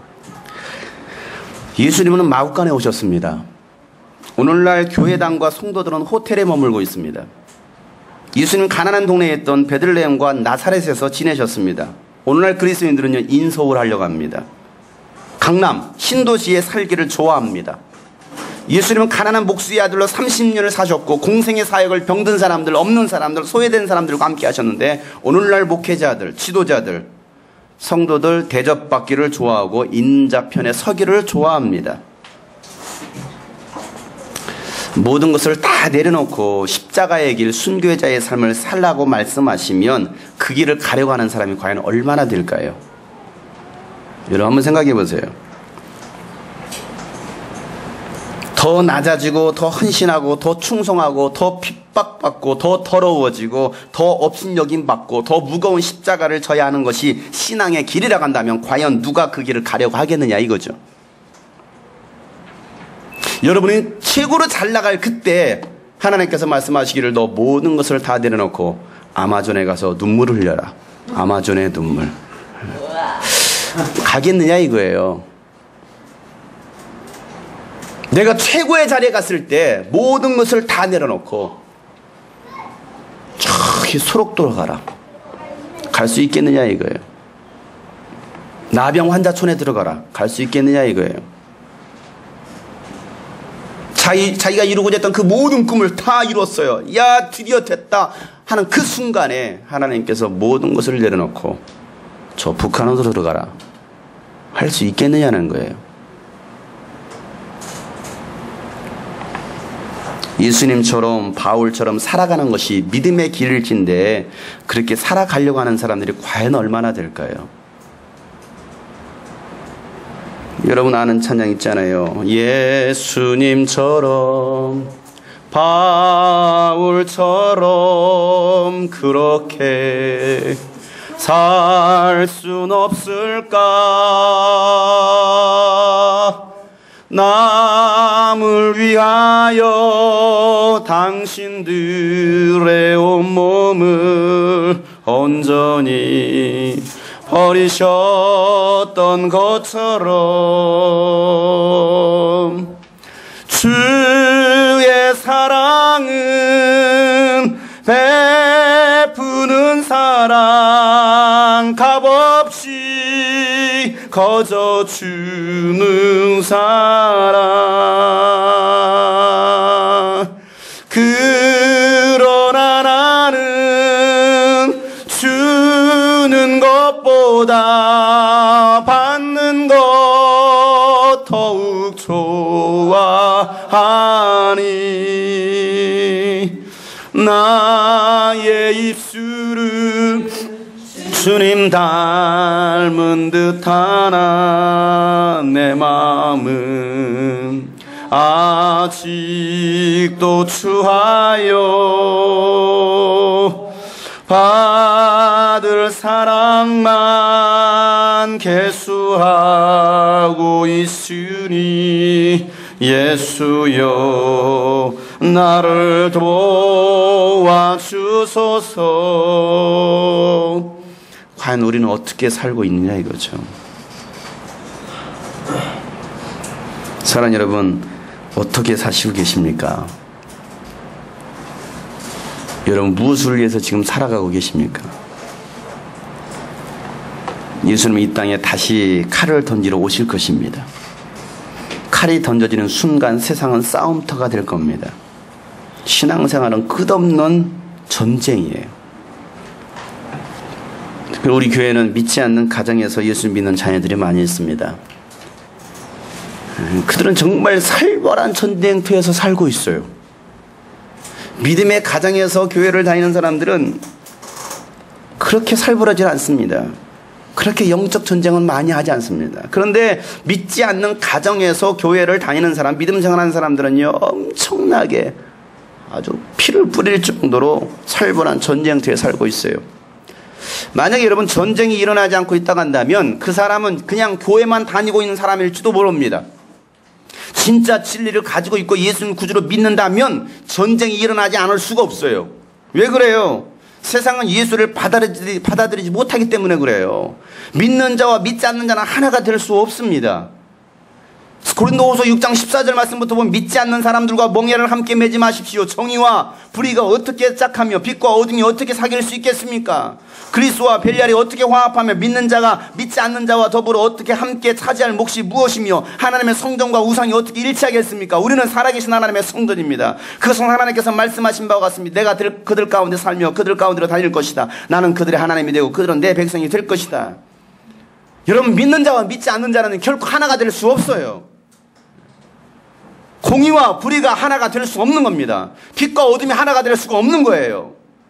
예수님은 마구간에 오셨습니다. 오늘날 교회당과 성도들은 호텔에 머물고 있습니다. 예수님은 가난한 동네에 있던 베들레헴과 나사렛에서 지내셨습니다. 오늘날 그리스도인들은요, 인서울 하려고 합니다. 강남, 신도시에 살기를 좋아합니다. 예수님은 가난한 목수의 아들로 삼십 년을 사셨고 공생의 사역을 병든 사람들, 없는 사람들, 소외된 사람들과 함께 하셨는데, 오늘날 목회자들, 지도자들, 성도들 대접받기를 좋아하고 인자편에 서기를 좋아합니다. 모든 것을 다 내려놓고 십자가의 길, 순교자의 삶을 살라고 말씀하시면 그 길을 가려고 하는 사람이 과연 얼마나 될까요? 여러분 한번 생각해 보세요. 더 낮아지고 더 헌신하고 더 충성하고 더 핍박받고 더 더러워지고 더 업신여김 받고 더 무거운 십자가를 져야 하는 것이 신앙의 길이라고 한다면 과연 누가 그 길을 가려고 하겠느냐 이거죠. 여러분이 최고로 잘 나갈 그때 하나님께서 말씀하시기를 너 모든 것을 다 내려놓고 아마존에 가서 눈물을 흘려라. 아마존의 눈물. 가겠느냐 이거예요. 내가 최고의 자리에 갔을 때 모든 것을 다 내려놓고 저기 소록도로 가라. 갈 수 있겠느냐 이거예요. 나병 환자촌에 들어가라. 갈 수 있겠느냐 이거예요. 자기, 자기가 이루고자 했던 그 모든 꿈을 다 이뤘어요. 야 드디어 됐다 하는 그 순간에 하나님께서 모든 것을 내려놓고 저 북한으로 들어가라. 할 수 있겠느냐는 거예요. 예수님처럼 바울처럼 살아가는 것이 믿음의 길일진데 그렇게 살아가려고 하는 사람들이 과연 얼마나 될까요? 여러분 아는 찬양 있잖아요. 예수님처럼 바울처럼 그렇게 살 순 없을까? 남을 위하여 당신들의 온몸을 온전히 버리셨던 것처럼 주의 사랑은 베푸는 사랑, 값없이 거저 주는 사랑. 그러나 나는 주는 것보다 받는 것 더욱 좋아하니 나의 입술은 주님 닮은 듯하나 내 마음은 아직도 추하여 받을 사랑만 계수하고 있으니 예수여 나를 도와주소서. 과연 우리는 어떻게 살고 있느냐 이거죠. 사랑하는 여러분, 어떻게 사시고 계십니까? 여러분 무엇을 위해서 지금 살아가고 계십니까? 예수님은 이 땅에 다시 칼을 던지러 오실 것입니다. 칼이 던져지는 순간 세상은 싸움터가 될 겁니다. 신앙생활은 끝없는 전쟁이에요. 우리 교회는 믿지 않는 가정에서 예수 믿는 자녀들이 많이 있습니다. 그들은 정말 살벌한 전쟁터에서 살고 있어요. 믿음의 가정에서 교회를 다니는 사람들은 그렇게 살벌하지 않습니다. 그렇게 영적 전쟁은 많이 하지 않습니다. 그런데 믿지 않는 가정에서 교회를 다니는 사람, 믿음 생활하는 사람들은요, 엄청나게 아주 피를 뿌릴 정도로 살벌한 전쟁터에 살고 있어요. 만약에 여러분 전쟁이 일어나지 않고 있다고 한다면 그 사람은 그냥 교회만 다니고 있는 사람일지도 모릅니다. 진짜 진리를 가지고 있고 예수님 구주로 믿는다면 전쟁이 일어나지 않을 수가 없어요. 왜 그래요? 세상은 예수를 받아들이지, 받아들이지 못하기 때문에 그래요. 믿는 자와 믿지 않는 자는 하나가 될 수 없습니다. 고린도후서 육 장 십사 절 말씀부터 보면 믿지 않는 사람들과 멍에를 함께 매지 마십시오. 정의와 불의가 어떻게 짝하며 빛과 어둠이 어떻게 사귈 수 있겠습니까? 그리스도와 벨리알이 어떻게 화합하며 믿는 자가 믿지 않는 자와 더불어 어떻게 함께 차지할 몫이 무엇이며 하나님의 성전과 우상이 어떻게 일치하겠습니까? 우리는 살아계신 하나님의 성전입니다. 그것은 하나님께서 말씀하신 바와 같습니다. 내가 그들 가운데 살며 그들 가운데로 다닐 것이다. 나는 그들의 하나님이 되고 그들은 내 백성이 될 것이다. 여러분 믿는 자와 믿지 않는 자는 결코 하나가 될 수 없어요. 공의와 불의가 하나가 될 수 없는 겁니다. 빛과 어둠이 하나가 될 수가 없는 거예요.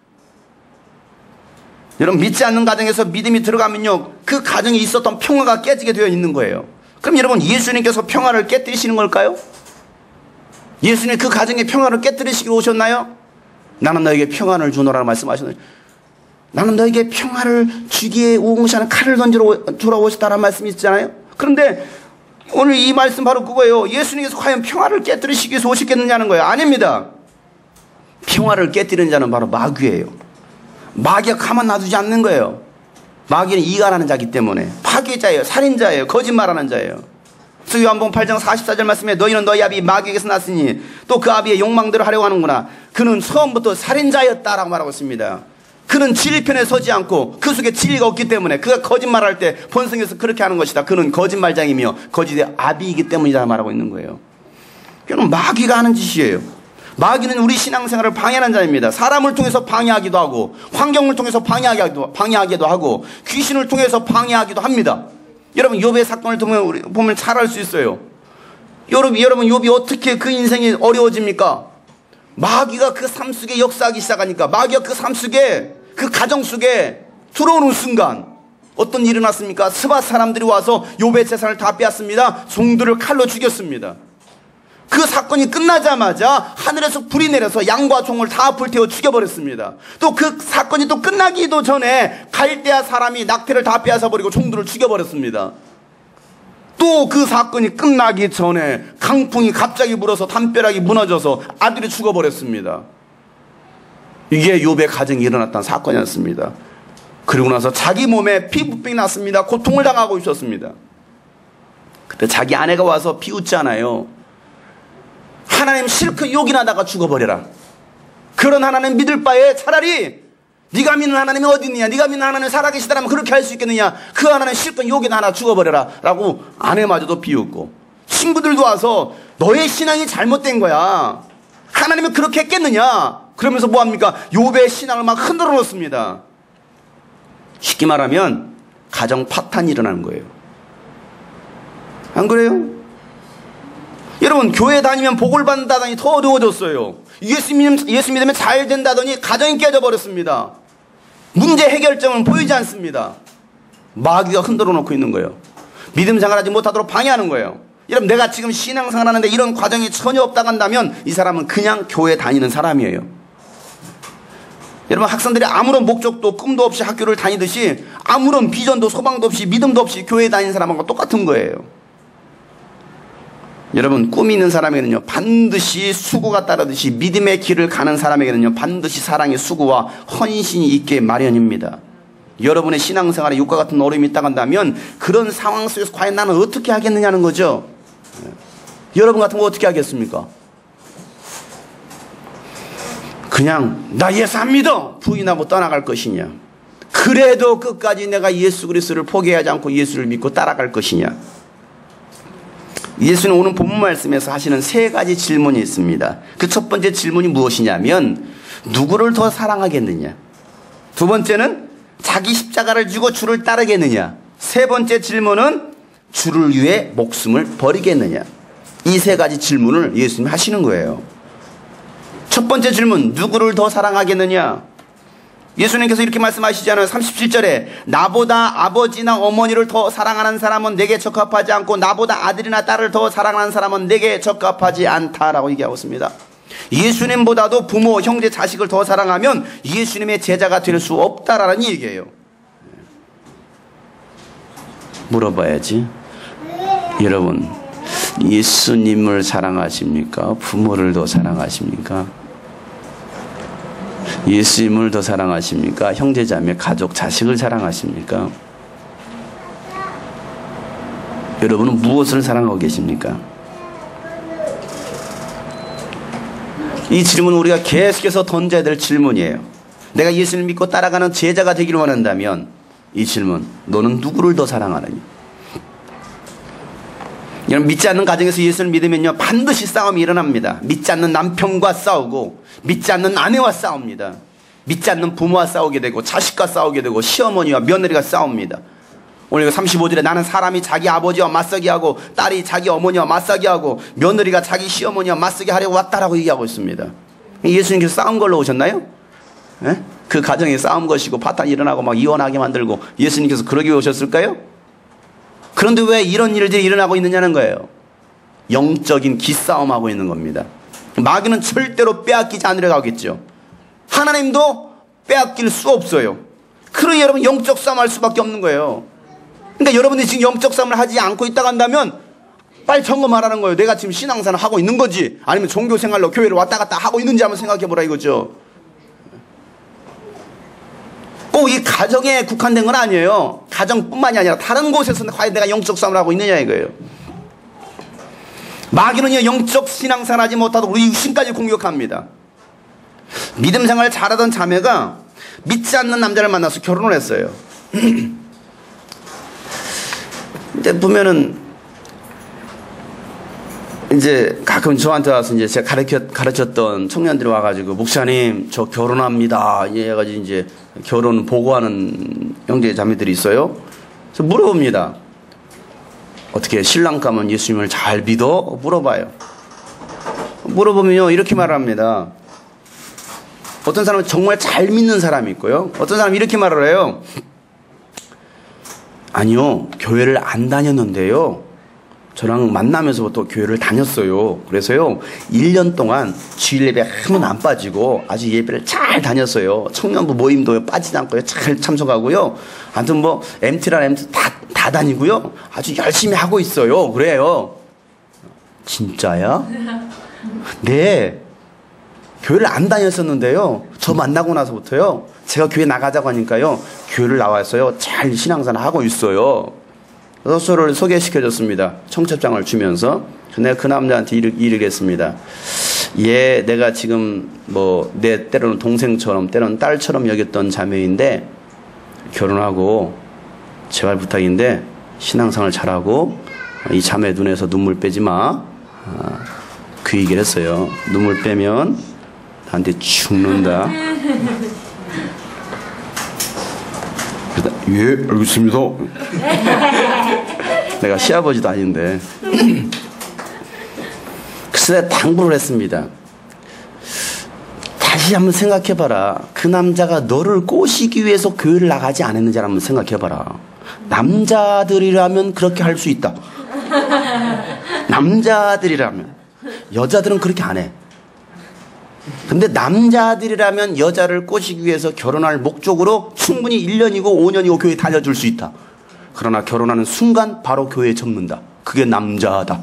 여러분 믿지 않는 가정에서 믿음이 들어가면요 그 가정에 있었던 평화가 깨지게 되어 있는 거예요. 그럼 여러분 예수님께서 평화를 깨뜨리시는 걸까요? 예수님 그 가정에 평화를 깨뜨리시기로 오셨나요? 나는 너에게 평화를 주노라 말씀하셨나요? 나는 너에게 평화를 주기에 우웅시하는 칼을 던지러 주러 오셨다는 말씀이 있잖아요. 그런데 오늘 이 말씀 바로 그거예요. 예수님께서 과연 평화를 깨뜨리시기 위해서 오셨겠느냐는 거예요. 아닙니다. 평화를 깨뜨리는 자는 바로 마귀예요. 마귀가 가만 놔두지 않는 거예요. 마귀는 이간하는 자이기 때문에 파괴자예요. 살인자예요. 거짓말하는 자예요. 그래서 요한복음 팔 장 사십사 절 말씀에 너희는 너희 아비 마귀에게서 났으니 또 그 아비의 욕망대로 하려고 하는구나. 그는 처음부터 살인자였다라고 말하고 있습니다. 그는 진리 편에 서지 않고 그 속에 진리가 없기 때문에 그가 거짓말할 때 본성에서 그렇게 하는 것이다. 그는 거짓말장이며 거짓의 아비이기 때문이다 말하고 있는 거예요. 이건 마귀가 하는 짓이에요. 마귀는 우리 신앙생활을 방해하는 자입니다. 사람을 통해서 방해하기도 하고 환경을 통해서 방해하기도, 방해하기도 하고 귀신을 통해서 방해하기도 합니다. 여러분 욥의 사건을 통해 보면 잘 알 수 있어요. 여러분, 여러분 욥이 어떻게 그 인생이 어려워집니까? 마귀가 그 삶 속에 역사하기 시작하니까 마귀가 그 삶 속에 그 가정 속에 들어오는 순간 어떤 일이 났습니까? 스밧 사람들이 와서 욥의 재산을 다 빼앗습니다. 종들을 칼로 죽였습니다. 그 사건이 끝나자마자 하늘에서 불이 내려서 양과 종을 다 불태워 죽여버렸습니다. 또 그 사건이 또 끝나기도 전에 갈대아 사람이 낙태를 다 빼앗아버리고 종들을 죽여버렸습니다. 또 그 사건이 끝나기 전에 강풍이 갑자기 불어서 담벼락이 무너져서 아들이 죽어버렸습니다. 이게 욥의 가정에 일어났던 사건이었습니다. 그리고 나서 자기 몸에 피부병이 났습니다. 고통을 당하고 있었습니다. 그때 자기 아내가 와서 비웃잖아요. 하나님 실컷 요긴하다가 죽어버려라. 그런 하나님 믿을 바에 차라리 네가 믿는 하나님이 어디 있느냐, 네가 믿는 하나님이 살아계시다면 그렇게 할 수 있겠느냐, 그 하나님 실컷 요긴 하나 죽어버려라 라고 아내마저도 비웃고, 친구들도 와서 너의 신앙이 잘못된 거야, 하나님이 그렇게 했겠느냐 그러면서 뭐합니까? 욥의 신앙을 막 흔들어 놓습니다. 쉽게 말하면 가정 파탄이 일어나는 거예요. 안 그래요? 여러분, 교회 다니면 복을 받는다더니 더 어려워졌어요. 예수 믿으면, 예수 믿으면 잘 된다더니 가정이 깨져버렸습니다. 문제 해결점은 보이지 않습니다. 마귀가 흔들어 놓고 있는 거예요. 믿음 생활하지 못하도록 방해하는 거예요. 여러분, 내가 지금 신앙생활 하는데 이런 과정이 전혀 없다고 한다면 이 사람은 그냥 교회 다니는 사람이에요. 여러분, 학생들이 아무런 목적도 꿈도 없이 학교를 다니듯이 아무런 비전도 소망도 없이 믿음도 없이 교회에 다니는 사람하고 똑같은 거예요. 여러분, 꿈이 있는 사람에게는요 반드시 수고가 따르듯이 믿음의 길을 가는 사람에게는요 반드시 사랑의 수고와 헌신이 있게 마련입니다. 여러분의 신앙생활에 욕과 같은 어려움이 있다고 한다면 그런 상황 속에서 과연 나는 어떻게 하겠느냐는 거죠. 여러분 같은 거 어떻게 하겠습니까? 그냥 나 예수 안 믿어 부인하고 떠나갈 것이냐, 그래도 끝까지 내가 예수 그리스도를 포기하지 않고 예수를 믿고 따라갈 것이냐. 예수는 오늘 본문 말씀에서 하시는 세 가지 질문이 있습니다. 그 첫 번째 질문이 무엇이냐면 누구를 더 사랑하겠느냐, 두 번째는 자기 십자가를 지고 주를 따르겠느냐, 세 번째 질문은 주를 위해 목숨을 버리겠느냐. 이 세 가지 질문을 예수님이 하시는 거예요. 첫 번째 질문, 누구를 더 사랑하겠느냐. 예수님께서 이렇게 말씀하시잖아요. 삼십칠 절에 나보다 아버지나 어머니를 더 사랑하는 사람은 내게 적합하지 않고 나보다 아들이나 딸을 더 사랑하는 사람은 내게 적합하지 않다라고 얘기하고 있습니다. 예수님보다도 부모, 형제, 자식을 더 사랑하면 예수님의 제자가 될 수 없다라는 얘기예요. 물어봐야지. 여러분, 예수님을 사랑하십니까? 부모를 더 사랑하십니까? 예수님을 더 사랑하십니까? 형제자매, 가족, 자식을 사랑하십니까? 여러분은 무엇을 사랑하고 계십니까? 이 질문은 우리가 계속해서 던져야 될 질문이에요. 내가 예수를 믿고 따라가는 제자가 되기를 원한다면 이 질문, 너는 누구를 더 사랑하느냐? 여러분, 믿지 않는 가정에서 예수를 믿으면요 반드시 싸움이 일어납니다. 믿지 않는 남편과 싸우고 믿지 않는 아내와 싸웁니다. 믿지 않는 부모와 싸우게 되고 자식과 싸우게 되고 시어머니와 며느리가 싸웁니다. 오늘 삼십오 절에 나는 사람이 자기 아버지와 맞서기하고 딸이 자기 어머니와 맞서기하고 며느리가 자기 시어머니와 맞서기 하려고 왔다라고 얘기하고 있습니다. 예수님께서 싸운 걸로 오셨나요? 에? 그 가정에 싸움 것이고 파탄이 일어나고 막 이혼하게 만들고 예수님께서 그러기 위해 오셨을까요? 그런데 왜 이런 일들이 일어나고 있느냐는 거예요. 영적인 기싸움하고 있는 겁니다. 마귀는 절대로 빼앗기지 않으려고 하겠죠. 하나님도 빼앗길 수 없어요. 그러니 여러분 영적 싸움할 수밖에 없는 거예요. 그러니까 여러분들이 지금 영적 싸움을 하지 않고 있다고 한다면 빨리 점검하라는 거예요. 내가 지금 신앙생활을 하고 있는 건지 아니면 종교생활로 교회를 왔다 갔다 하고 있는지 한번 생각해 보라 이거죠. 꼭 이 가정에 국한된 건 아니에요. 가정뿐만이 아니라 다른 곳에서 과연 내가 영적 싸움을 하고 있느냐 이거예요. 마귀는요 영적 신앙생활 하지 못하도록 우리 육신까지 공격합니다. 믿음 생활을 잘하던 자매가 믿지 않는 남자를 만나서 결혼을 했어요. 근데 보면은 이제 가끔 저한테 와서 이제 제가 가르쳐, 가르쳤던 청년들이 와가지고 목사님 저 결혼합니다. 이래가지고 이제 결혼 보고하는 형제 자매들이 있어요. 그래서 물어봅니다. 어떻게 신랑 가면 예수님을 잘 믿어? 물어봐요. 물어보면요 이렇게 말합니다. 어떤 사람은 정말 잘 믿는 사람이 있고요. 어떤 사람은 이렇게 말을 해요. 아니요 교회를 안 다녔는데요 저랑 만나면서부터 교회를 다녔어요. 그래서요, 일 년 동안 주일 예배 한 번 안 빠지고 아주 예배를 잘 다녔어요. 청년부 모임도 빠지지 않고요. 잘 참석하고요. 아무튼 뭐, 엠티란 엠티 다, 다 다니고요. 아주 열심히 하고 있어요. 그래요. 진짜야? 네. 교회를 안 다녔었는데요. 저 만나고 나서부터요. 제가 교회 나가자고 하니까요. 교회를 나와서요. 잘 신앙생활 하고 있어요. 그래서 서로를 소개시켜줬습니다. 청첩장을 주면서. 내가 그 남자한테 이르, 이르겠습니다. 얘 내가 지금 뭐 내 때로는 동생처럼 때로는 딸처럼 여겼던 자매인데 결혼하고 제발 부탁인데 신앙생활 잘하고 이 자매 눈에서 눈물 빼지 마. 아, 그 얘기를 했어요. 눈물 빼면 나한테 죽는다. 예, 알겠습니다. 내가 시아버지도 아닌데. 그래서 당부를 했습니다. 다시 한번 생각해봐라. 그 남자가 너를 꼬시기 위해서 교회를 나가지 않았는지 한번 생각해봐라. 남자들이라면 그렇게 할 수 있다. 남자들이라면. 여자들은 그렇게 안 해. 근데 남자들이라면 여자를 꼬시기 위해서 결혼할 목적으로 충분히 일 년이고 오 년이고 교회 다녀줄 수 있다. 그러나 결혼하는 순간 바로 교회에 접는다. 그게 남자다.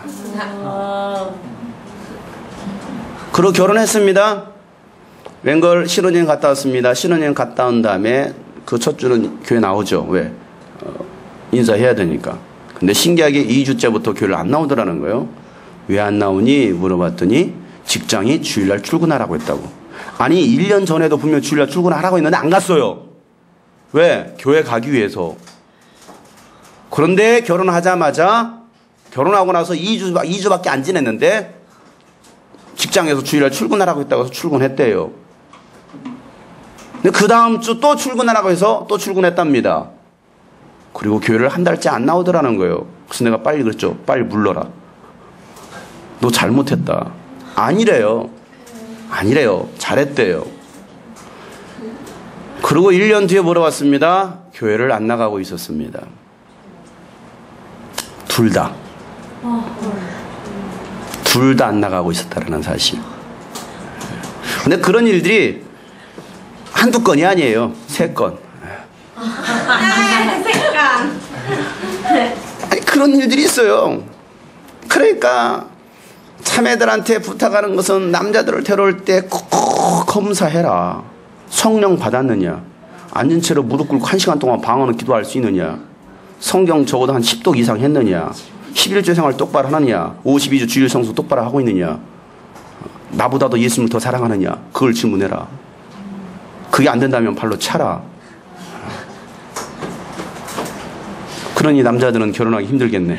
그러고 결혼했습니다. 웬걸 신혼여행 갔다 왔습니다. 신혼여행 갔다 온 다음에 그 첫 주는 교회 나오죠. 왜? 어, 인사해야 되니까. 근데 신기하게 이 주째부터 교회를 안 나오더라는 거예요. 왜 안 나오니? 물어봤더니 직장이 주일날 출근하라고 했다고. 아니 일 년 전에도 분명 주일날 출근하라고 했는데 안 갔어요. 왜? 교회 가기 위해서. 그런데 결혼하자마자 결혼하고 나서 이 주, 이 주밖에 안 지냈는데 직장에서 주일날 출근하라고 했다고 해서 출근했대요. 근데 그 다음 주 또 출근하라고 해서 또 출근했답니다. 그리고 교회를 한 달째 안 나오더라는 거예요. 그래서 내가 빨리 그랬죠. 빨리 물러라. 너 잘못했다. 아니래요. 아니래요. 잘했대요. 그리고 일 년 뒤에 물어봤습니다. 교회를 안 나가고 있었습니다. 둘 다. 둘 다 안 나가고 있었다는 사실. 근데 그런 일들이 한두 건이 아니에요. 세 건. 아니, 그런 일들이 있어요. 그러니까 자매들한테 부탁하는 것은 남자들을 데려올 때 꼭 검사해라. 성령 받았느냐? 앉은 채로 무릎 꿇고 한 시간 동안 방언을 기도할 수 있느냐? 성경 적어도 한 십 독 이상 했느냐? 십일 조 생활 똑바로 하느냐? 오십이 주 주일 성수 똑바로 하고 있느냐? 나보다도 예수님을 더 사랑하느냐? 그걸 질문해라. 그게 안 된다면 발로 차라. 그러니 남자들은 결혼하기 힘들겠네.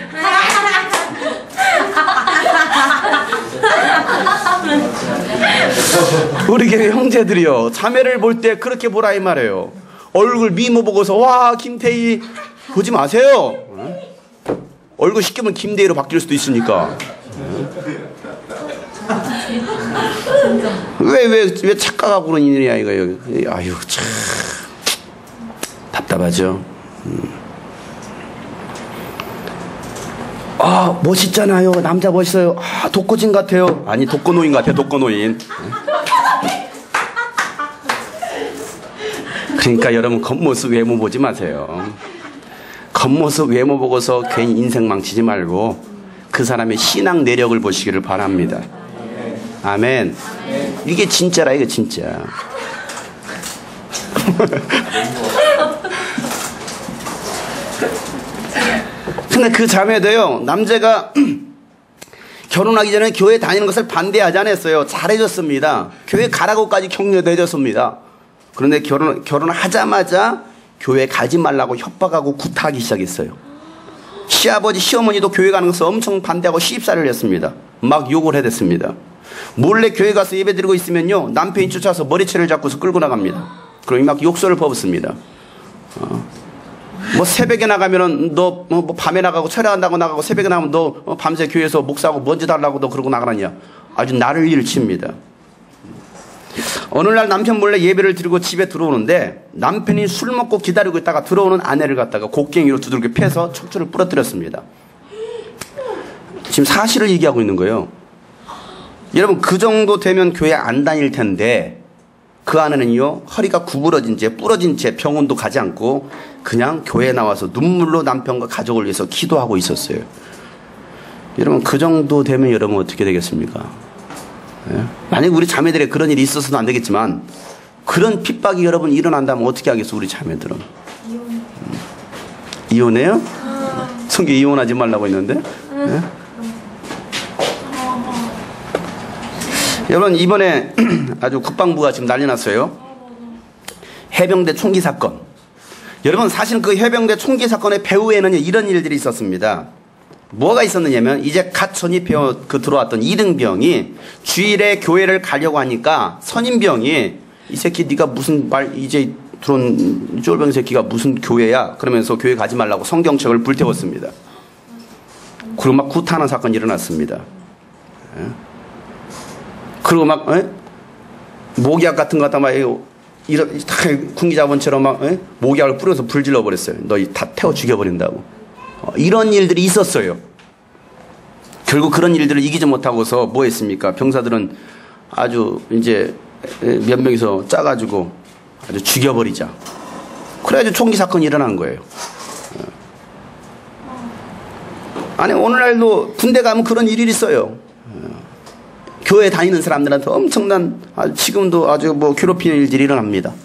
우리 교회 형제들이요, 자매를 볼 때 그렇게 보라 이 말이에요. 얼굴 미모 보고서 와 김태희 보지 마세요. 얼굴 시키면 김대희로 바뀔 수도 있으니까. 왜 왜 왜 착각하고 그런 일이야 이거요. 아유 참 답답하죠. 음. 아 멋있잖아요. 남자 멋있어요. 아 독거진 같아요. 아니 독거노인 같아요. 독거노인. 그러니까 여러분 겉모습 외모 보지 마세요. 겉모습 외모 보고서 괜히 인생 망치지 말고 그 사람의 신앙 내력을 보시기를 바랍니다. 아멘. 이게 진짜라 이게 진짜. 근데 그 자매도요, 남자가 결혼하기 전에 교회 다니는 것을 반대하지 않았어요. 잘해줬습니다. 교회 가라고까지 격려도 해줬습니다. 그런데 결혼, 결혼하자마자 교회 가지 말라고 협박하고 구타하기 시작했어요. 시아버지, 시어머니도 교회 가는 것을 엄청 반대하고 시집살이를 했습니다. 막 욕을 해댔습니다. 몰래 교회 가서 예배 드리고 있으면요, 남편이 쫓아서 머리채를 잡고서 끌고 나갑니다. 그러면 막 욕설을 퍼붓습니다. 어. 뭐 새벽에 나가면은 너 뭐 밤에 나가고 철야한다고 나가고 새벽에 나가면 너 밤새 교회에서 목사하고 먼지 달라고 너 그러고 나가느냐. 아주 나를 일칩니다. 어느 날 남편 몰래 예배를 드리고 집에 들어오는데 남편이 술 먹고 기다리고 있다가 들어오는 아내를 갖다가 곡괭이로 두들겨 패서 척추를 부러뜨렸습니다. 지금 사실을 얘기하고 있는 거예요. 여러분 그 정도 되면 교회 안 다닐 텐데 그 안에는요 허리가 구부러진 채 부러진 채 병원도 가지 않고 그냥 교회에 나와서 눈물로 남편과 가족을 위해서 기도하고 있었어요. 여러분 그 정도 되면 여러분 어떻게 되겠습니까? 예? 만약 우리 자매들의 그런 일이 있어서는 안 되겠지만 그런 핍박이 여러분 일어난다면 어떻게 하겠어 우리 자매들은? 이혼. 음. 이혼해요? 음. 성경 이혼하지 말라고 했는데? 음. 예? 여러분 이번에 아주 국방부가 지금 난리 났어요. 해병대 총기 사건. 여러분 사실 그 해병대 총기 사건의 배후에는 이런 일들이 있었습니다. 뭐가 있었느냐면 이제 갓 전입해 그 들어왔던 이등병이 주일에 교회를 가려고 하니까 선임병이 이 새끼 네가 무슨 말 이제 들어온 쫄병 새끼가 무슨 교회야 그러면서 교회 가지 말라고 성경책을 불태웠습니다. 그리고 막 구타하는 사건이 일어났습니다. 그리고 막 에? 모기약 같은 거 갖다 막 이런 군기자본처럼 막 에? 모기약을 뿌려서 불 질러 버렸어요. 너 다 태워 죽여버린다고. 어, 이런 일들이 있었어요. 결국 그런 일들을 이기지 못하고서 뭐 했습니까? 병사들은 아주 이제 몇 명이서 짜가지고 아주 죽여버리자. 그래가지고 총기 사건이 일어난 거예요. 아니 오늘날도 군대 가면 그런 일이 있어요. 교회 다니는 사람들한테 엄청난 지금도 아주 뭐 괴롭히는 일들이 일어납니다.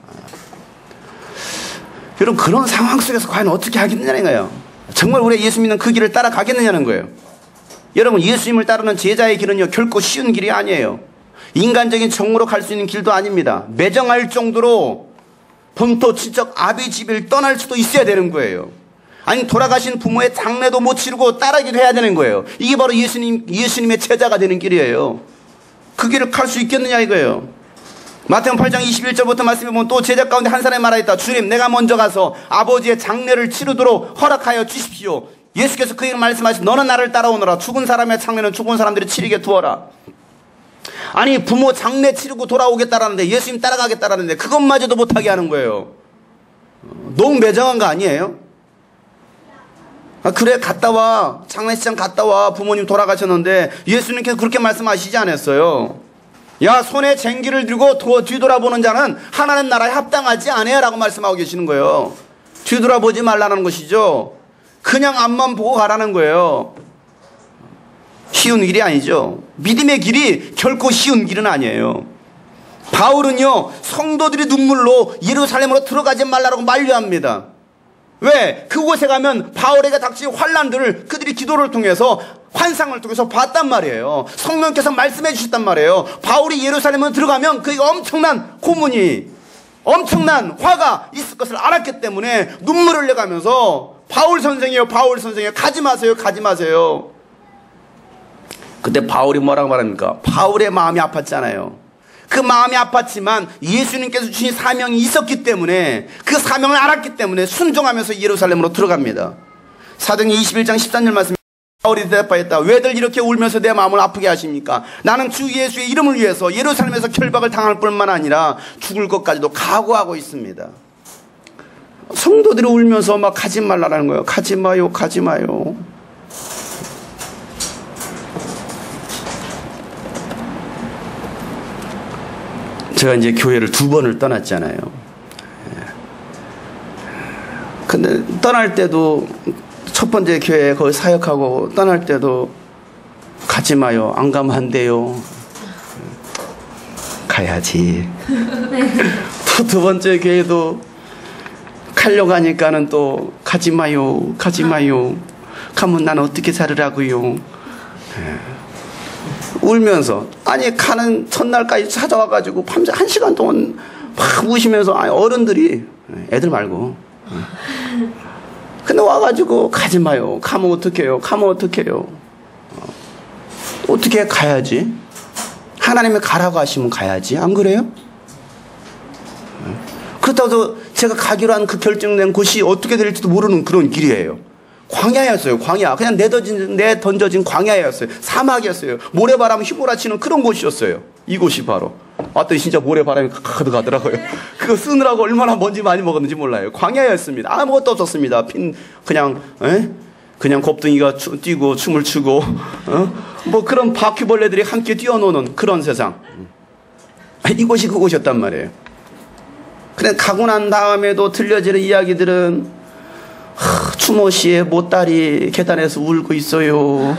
여러분 그런 상황 속에서 과연 어떻게 하겠느냐는 거예요. 정말 우리 예수 믿는 그 길을 따라가겠느냐는 거예요. 여러분 예수님을 따르는 제자의 길은요 결코 쉬운 길이 아니에요. 인간적인 정으로 갈 수 있는 길도 아닙니다. 매정할 정도로 본토 친척 아비 집을 떠날 수도 있어야 되는 거예요. 아니 돌아가신 부모의 장례도 못 치르고 따라기도 해야 되는 거예요. 이게 바로 예수님, 예수님의 제자가 되는 길이에요. 그 길을 갈 수 있겠느냐 이거예요. 마태복음 팔 장 이십일 절부터 말씀해 보면 또 제자 가운데 한 사람이 말하였다. 주님 내가 먼저 가서 아버지의 장례를 치르도록 허락하여 주십시오. 예수께서 그에게 말씀하시고 너는 나를 따라오너라. 죽은 사람의 장례는 죽은 사람들이 치르게 두어라. 아니 부모 장례 치르고 돌아오겠다라는데 예수님 따라가겠다라는데 그것마저도 못하게 하는 거예요. 너무 매정한 거 아니에요? 아, 그래 갔다 와. 장례식장 갔다 와. 부모님 돌아가셨는데 예수님께서 그렇게 말씀하시지 않았어요. 야 손에 쟁기를 들고 뒤돌아보는 자는 하나님 나라에 합당하지 않아요 라고 말씀하고 계시는 거예요. 뒤돌아보지 말라는 것이죠. 그냥 앞만 보고 가라는 거예요. 쉬운 길이 아니죠. 믿음의 길이 결코 쉬운 길은 아니에요. 바울은요 성도들이 눈물로 예루살렘으로 들어가지 말라고 만류합니다. 왜? 그곳에 가면 바울에게 닥친 환난들을 그들이 기도를 통해서 환상을 통해서 봤단 말이에요. 성령께서 말씀해 주셨단 말이에요. 바울이 예루살렘으로 들어가면 그게 엄청난 고문이 엄청난 화가 있을 것을 알았기 때문에 눈물을 흘려가면서 바울 선생이에요 바울 선생이에요 가지 마세요 가지 마세요. 그때 바울이 뭐라고 말합니까? 바울의 마음이 아팠잖아요. 그 마음이 아팠지만 예수님께서 주신 사명이 있었기 때문에 그 사명을 알았기 때문에 순종하면서 예루살렘으로 들어갑니다. 사도행전 이십일 장 십삼 절 말씀. 바울이 대답하였다. 왜들 이렇게 울면서 내 마음을 아프게 하십니까? 나는 주 예수의 이름을 위해서 예루살렘에서 결박을 당할 뿐만 아니라 죽을 것까지도 각오하고 있습니다. 성도들이 울면서 막 가지 말라는 거예요. 가지 마요 가지 마요. 제가 이제 교회를 두 번을 떠났잖아요. 근데 떠날 때도 첫 번째 교회에 거기 사역하고 떠날 때도 가지 마요. 안 가면 안 돼요. 가야지. 또 두 번째 교회도 가려고 하니까는 또 가지 마요. 가지 마요. 가면 난 어떻게 살으라고요. 울면서 아니 가는 첫날까지 찾아와가지고 밤새 한 시간 동안 막 우시면서 아니 어른들이 애들 말고 근데 와가지고 가지 마요. 가면 어떡해요. 가면 어떡해요. 어떻게 가야지. 하나님이 가라고 하시면 가야지. 안 그래요? 그렇다고 해서 제가 가기로 한 그 결정된 곳이 어떻게 될지도 모르는 그런 길이에요. 광야였어요. 광야. 그냥 내던진, 내던져진 광야였어요. 사막이었어요. 모래바람 휘몰아치는 그런 곳이었어요. 이곳이 바로. 왔더니 진짜 모래바람이 가득 가더라고요. 그거 쓰느라고 얼마나 먼지 많이 먹었는지 몰라요. 광야였습니다. 아무것도 없었습니다. 핀, 그냥, 에? 그냥 곱둥이가 추, 뛰고 춤을 추고 어? 뭐 그런 바퀴벌레들이 함께 뛰어노는 그런 세상. 이곳이 그곳이었단 말이에요. 그래 가고 난 다음에도 들려지는 이야기들은 하, 추모 씨의 모딸이 계단에서 울고 있어요.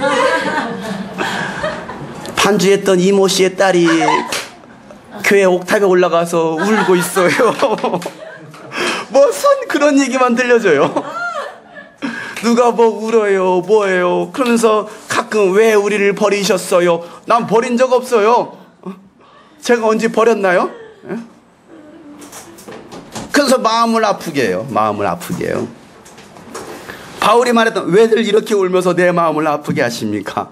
반주했던 이모 씨의 딸이 교회 옥탑에 올라가서 울고 있어요. 뭐 선 그런 얘기만 들려줘요. 누가 뭐 울어요 뭐예요 그러면서 가끔 왜 우리를 버리셨어요. 난 버린 적 없어요. 제가 언제 버렸나요? 그래서 마음을 아프게 해요. 마음을 아프게 해요. 바울이 말했던 왜들 이렇게 울면서 내 마음을 아프게 하십니까?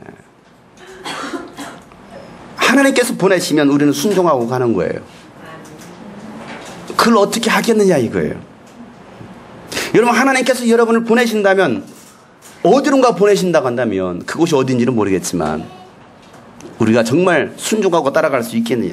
하나님께서 보내시면 우리는 순종하고 가는 거예요. 그걸 어떻게 하겠느냐 이거예요. 여러분 하나님께서 여러분을 보내신다면 어디론가 보내신다고 한다면 그곳이 어딘지는 모르겠지만 우리가 정말 순종하고 따라갈 수 있겠느냐.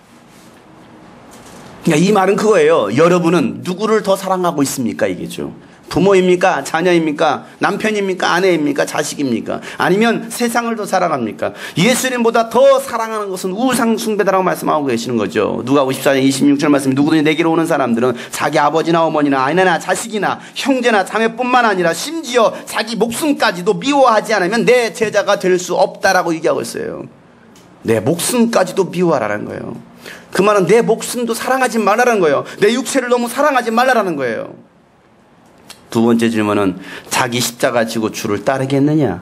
그러니까 이 말은 그거예요. 여러분은 누구를 더 사랑하고 있습니까 이게죠. 부모입니까? 자녀입니까? 남편입니까? 아내입니까? 자식입니까? 아니면 세상을 더 사랑합니까? 예수님보다 더 사랑하는 것은 우상 숭배다라고 말씀하고 계시는 거죠. 누가복음 십사 장 이십육 절 말씀 누구든지 내게로 오는 사람들은 자기 아버지나 어머니나 아내나 자식이나 형제나 자매뿐만 아니라 심지어 자기 목숨까지도 미워하지 않으면 내 제자가 될 수 없다라고 얘기하고 있어요. 내 목숨까지도 미워하라는 거예요. 그 말은 내 목숨도 사랑하지 말라는 거예요. 내 육체를 너무 사랑하지 말라는 거예요. 두 번째 질문은 자기 십자가 지고 주를 따르겠느냐?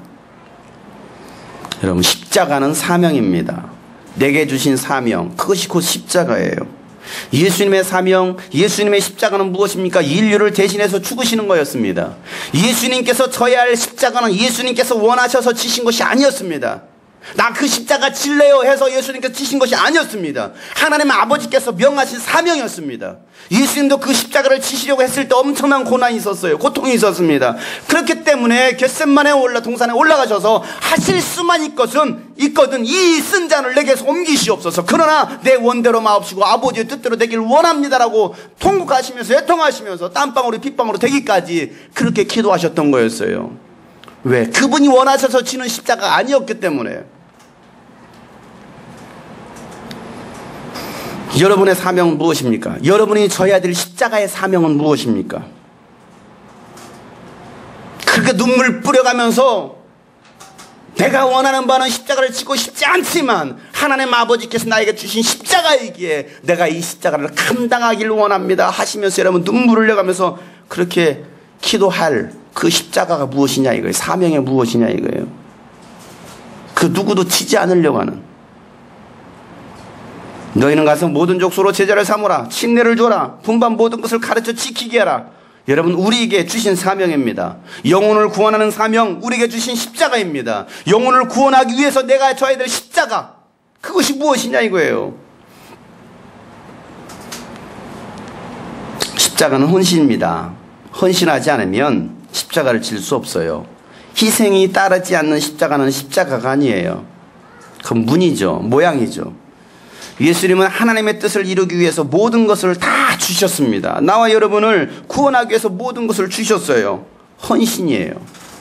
여러분 십자가는 사명입니다. 내게 주신 사명 그것이 곧 십자가예요. 예수님의 사명 예수님의 십자가는 무엇입니까? 인류를 대신해서 죽으시는 거였습니다. 예수님께서 져야 할 십자가는 예수님께서 원하셔서 지신 것이 아니었습니다. 나 그 십자가 질래요 해서 예수님께서 지신 것이 아니었습니다. 하나님 아버지께서 명하신 사명이었습니다. 예수님도 그 십자가를 지시려고 했을 때 엄청난 고난이 있었어요. 고통이 있었습니다. 그렇기 때문에 겟셋마네 올라 동산에 올라가셔서 하실 수만 있것은 있거든 이 쓴 잔을 내게서 옮기시옵소서. 그러나 내 원대로 마옵시고 아버지의 뜻대로 되길 원합니다라고 통곡하시면서 애통하시면서 땀방울이 핏방울이 되기까지 그렇게 기도하셨던 거였어요. 왜? 그분이 원하셔서 지는 십자가 아니었기 때문에. 여러분의 사명은 무엇입니까? 여러분이 져야 될 십자가의 사명은 무엇입니까? 그렇게 눈물 뿌려가면서 내가 원하는 바는 십자가를 지고 싶지 않지만 하나님 아버지께서 나에게 주신 십자가이기에 내가 이 십자가를 감당하길 원합니다 하시면서 여러분 눈물을 흘려가면서 그렇게 기도할 그 십자가가 무엇이냐 이거예요. 사명이 무엇이냐 이거예요. 그 누구도 치지 않으려고 하는. 너희는 가서 모든 족속으로 제자를 삼으라. 침례를 줘라. 분반 모든 것을 가르쳐 지키게 하라. 여러분 우리에게 주신 사명입니다. 영혼을 구원하는 사명 우리에게 주신 십자가입니다. 영혼을 구원하기 위해서 내가 져야 될 십자가 그것이 무엇이냐 이거예요. 십자가는 헌신입니다. 헌신하지 않으면 십자가를 질 수 없어요. 희생이 따르지 않는 십자가는 십자가가 아니에요. 그건 문이죠. 모양이죠. 예수님은 하나님의 뜻을 이루기 위해서 모든 것을 다 주셨습니다. 나와 여러분을 구원하기 위해서 모든 것을 주셨어요. 헌신이에요.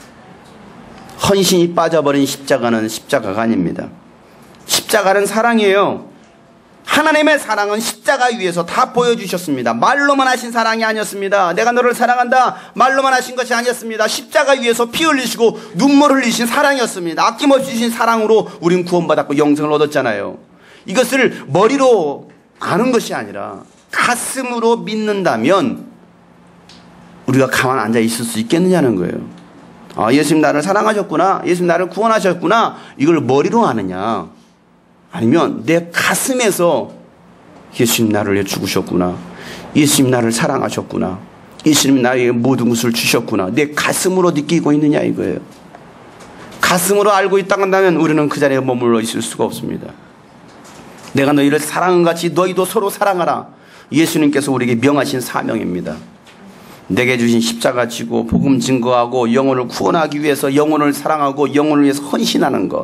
헌신이 빠져버린 십자가는 십자가가 아닙니다. 십자가는 사랑이에요. 하나님의 사랑은 십자가 위에서 다 보여주셨습니다. 말로만 하신 사랑이 아니었습니다. 내가 너를 사랑한다 말로만 하신 것이 아니었습니다. 십자가 위에서 피 흘리시고 눈물 흘리신 사랑이었습니다. 아낌없이 주신 사랑으로 우린 구원받았고 영생을 얻었잖아요. 이것을 머리로 아는 것이 아니라 가슴으로 믿는다면 우리가 가만 앉아 있을 수 있겠느냐는 거예요. 아, 예수님 나를 사랑하셨구나, 예수님 나를 구원하셨구나, 이걸 머리로 아느냐, 아니면 내 가슴에서 예수님 나를 위해 죽으셨구나, 예수님 나를 사랑하셨구나, 예수님 나에게 모든 것을 주셨구나, 내 가슴으로 느끼고 있느냐 이거예요. 가슴으로 알고 있다고 한다면 우리는 그 자리에 머물러 있을 수가 없습니다. 내가 너희를 사랑한 같이 너희도 서로 사랑하라. 예수님께서 우리에게 명하신 사명입니다. 내게 주신 십자가 지고 복음 증거하고 영혼을 구원하기 위해서 영혼을 사랑하고 영혼을 위해서 헌신하는 것,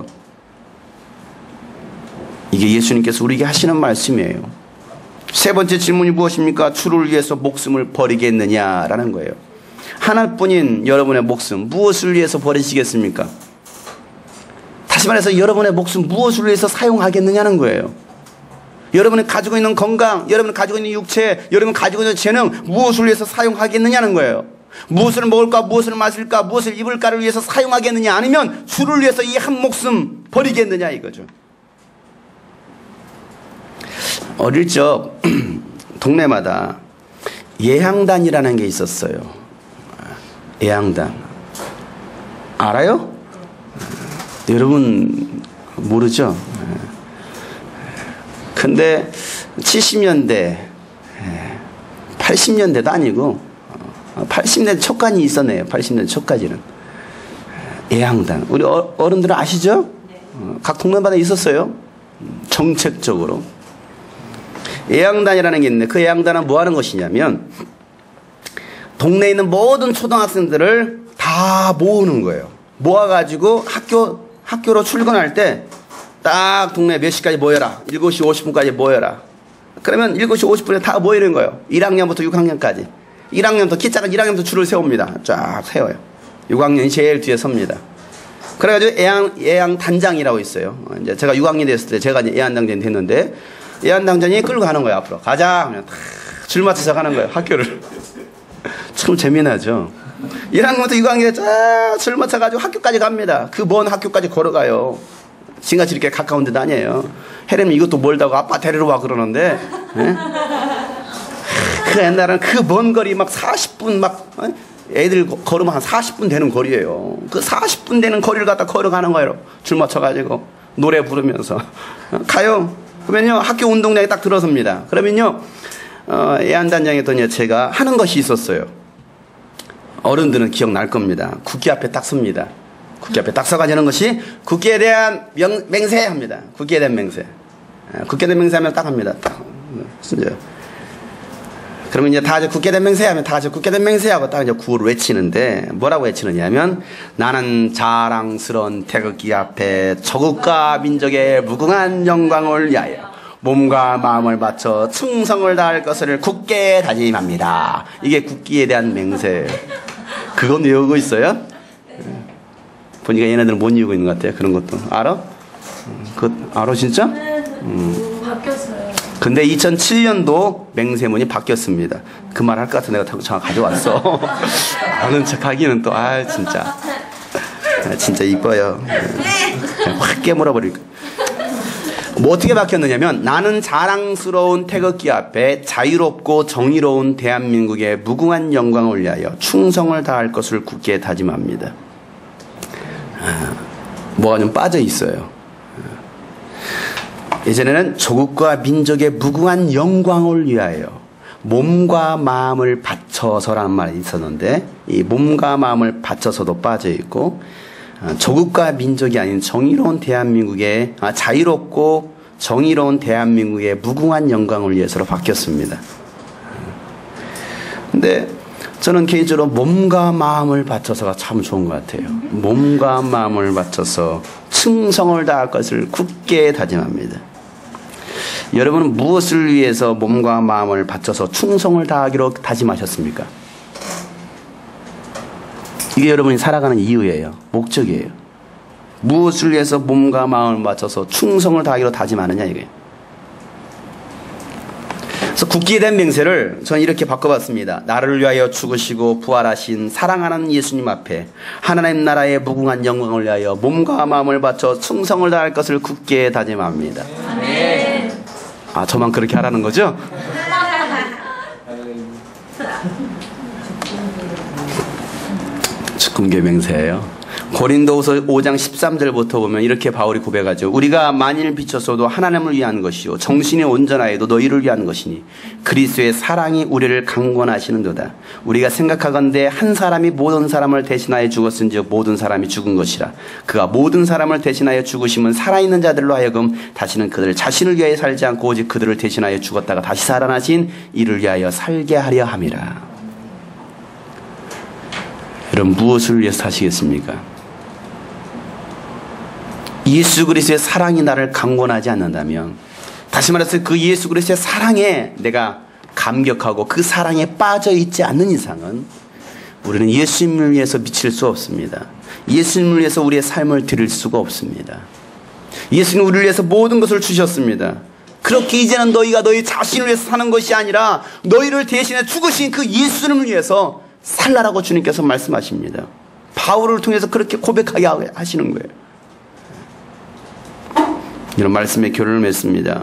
이게 예수님께서 우리에게 하시는 말씀이에요. 세 번째 질문이 무엇입니까? 주를 위해서 목숨을 버리겠느냐라는 거예요. 하나뿐인 여러분의 목숨 무엇을 위해서 버리시겠습니까? 다시 말해서 여러분의 목숨 무엇을 위해서 사용하겠느냐는 거예요. 여러분이 가지고 있는 건강, 여러분이 가지고 있는 육체, 여러분이 가지고 있는 재능 무엇을 위해서 사용하겠느냐는 거예요. 무엇을 먹을까, 무엇을 마실까, 무엇을 입을까를 위해서 사용하겠느냐, 아니면 주를 위해서 이 한 목숨 버리겠느냐 이거죠. 어릴 적 동네마다 예향단이라는 게 있었어요. 예향단 알아요? 여러분 모르죠? 근데 칠십 년대, 팔십 년대도 아니고 팔십 년대 초까지 있었네요. 팔십 년대 초까지는 예향단. 우리 어른들은 아시죠? 각 동네마다 있었어요. 정책적으로. 예향단이라는 게 있는데 그 예향단은 뭐 하는 것이냐면 동네에 있는 모든 초등학생들을 다 모으는 거예요. 모아가지고 학교, 학교로 출근할 때 딱 동네 몇 시까지 모여라. 일곱 시 오십 분까지 모여라. 그러면 일곱 시 오십 분에 다 모이는 거예요. 일 학년부터 육 학년까지. 일 학년부터 키 작은 일 학년부터 줄을 세웁니다. 쫙 세워요. 육 학년이 제일 뒤에 섭니다. 그래가지고 예양, 예양 단장이라고 있어요. 이제 제가 육 학년이 됐을 때 제가 이제 예안당장이 됐는데 예안당장이 끌고 가는 거예요. 앞으로 가자 하면 탁 줄 맞춰서 가는 거예요. 학교를. 참 재미나죠. 일 학년부터 육 학년에 쫙 줄 맞춰가지고 학교까지 갑니다. 그 먼 학교까지 걸어가요. 지금같이 이렇게 가까운 데도 아니에요. 해렘이 이것도 멀다고 아빠 데리러 와 그러는데 예? 그 옛날에는 그 먼 거리 막 사십 분 막 어? 애들 걸으면 한 사십 분 되는 거리예요. 그 사십 분 되는 거리를 갖다 걸어가는 거예요. 줄 맞춰가지고 노래 부르면서 가요. 그러면요 학교 운동장에 딱 들어섭니다. 그러면요 어, 예안단장에 있던 제가 하는 것이 있었어요. 어른들은 기억날 겁니다. 국기 앞에 딱 섭니다. 국기 앞에 딱 서가지고 하는 것이 국기에 대한 명, 맹세합니다. 국기에 대한 맹세. 국기에 대한 맹세하면 딱 합니다. 딱. 이제. 그러면 이제 다 이제 국기에 대한 맹세하면 다 같이 국기에 대한 맹세하고 딱 이제 구호를 외치는데 뭐라고 외치느냐면 나는 자랑스러운 태극기 앞에 조국과 민족의 무궁한 영광을 위하여 몸과 마음을 바쳐 충성을 다할 것을 굳게 다짐합니다. 이게 국기에 대한 맹세. 그건 외우고 있어요? 보니까 얘네들은 못 이루고 있는 것 같아요. 그런 것도. 알아? 그, 알아, 진짜? 음.
바뀌었어요.
근데 이천칠 년도 맹세문이 바뀌었습니다. 그 말 할 것 같아. 내가 잠깐 가져왔어. 아는 척 하기는 또, 아, 진짜. 아, 진짜 이뻐요. 그냥 확 깨물어버릴 거. 뭐 어떻게 바뀌었느냐면 나는 자랑스러운 태극기 앞에 자유롭고 정의로운 대한민국의 무궁한 영광을 위하여 충성을 다할 것을 굳게 다짐합니다. 아, 뭐가 좀 빠져 있어요. 예전에는 조국과 민족의 무궁한 영광을 위하여 몸과 마음을 바쳐서라는 말이 있었는데 이 몸과 마음을 바쳐서도 빠져 있고 조국과 민족이 아닌 정의로운 대한민국의 아, 자유롭고 정의로운 대한민국의 무궁한 영광을 위해서로 바뀌었습니다. 근데 저는 개인적으로 몸과 마음을 바쳐서가 참 좋은 것 같아요. 몸과 마음을 바쳐서 충성을 다할 것을 굳게 다짐합니다. 여러분은 무엇을 위해서 몸과 마음을 바쳐서 충성을 다하기로 다짐하셨습니까? 이게 여러분이 살아가는 이유예요. 목적이에요. 무엇을 위해서 몸과 마음을 바쳐서 충성을 다하기로 다짐하느냐 이거예요. 그래서 굳게 된 맹세를 저는 이렇게 바꿔봤습니다. 나를 위하여 죽으시고 부활하신 사랑하는 예수님 앞에 하나님 나라의 무궁한 영광을 위하여 몸과 마음을 바쳐 충성을 다할 것을 굳게 다짐합니다. 아멘. 아, 저만 그렇게 하라는 거죠? 죽금계 맹세예요. 고린도후서 오 장 십삼 절부터 보면 이렇게 바울이 고백하죠. 우리가 만일 비쳤어도 하나님을 위한 것이요 정신이 온전하여도 너희를 위한 것이니 그리스도의 사랑이 우리를 강권하시는도다. 우리가 생각하건대 한 사람이 모든 사람을 대신하여 죽었은즉 모든 사람이 죽은 것이라. 그가 모든 사람을 대신하여 죽으심은 살아있는 자들로 하여금 다시는 그들 자신을 위하여 살지 않고 오직 그들을 대신하여 죽었다가 다시 살아나신 이를 위하여 살게 하려 함이라. 여러분 무엇을 위해서 사시겠습니까? 예수 그리스도의 사랑이 나를 강권하지 않는다면, 다시 말해서 그 예수 그리스도의 사랑에 내가 감격하고 그 사랑에 빠져 있지 않는 이상은 우리는 예수님을 위해서 미칠 수 없습니다. 예수님을 위해서 우리의 삶을 드릴 수가 없습니다. 예수님 우리를 위해서 모든 것을 주셨습니다. 그렇게 이제는 너희가 너희 자신을 위해서 사는 것이 아니라 너희를 대신해 죽으신 그 예수님을 위해서 살라라고 주님께서 말씀하십니다. 바울을 통해서 그렇게 고백하게 하시는 거예요. 이런 말씀에 결론을 맺습니다.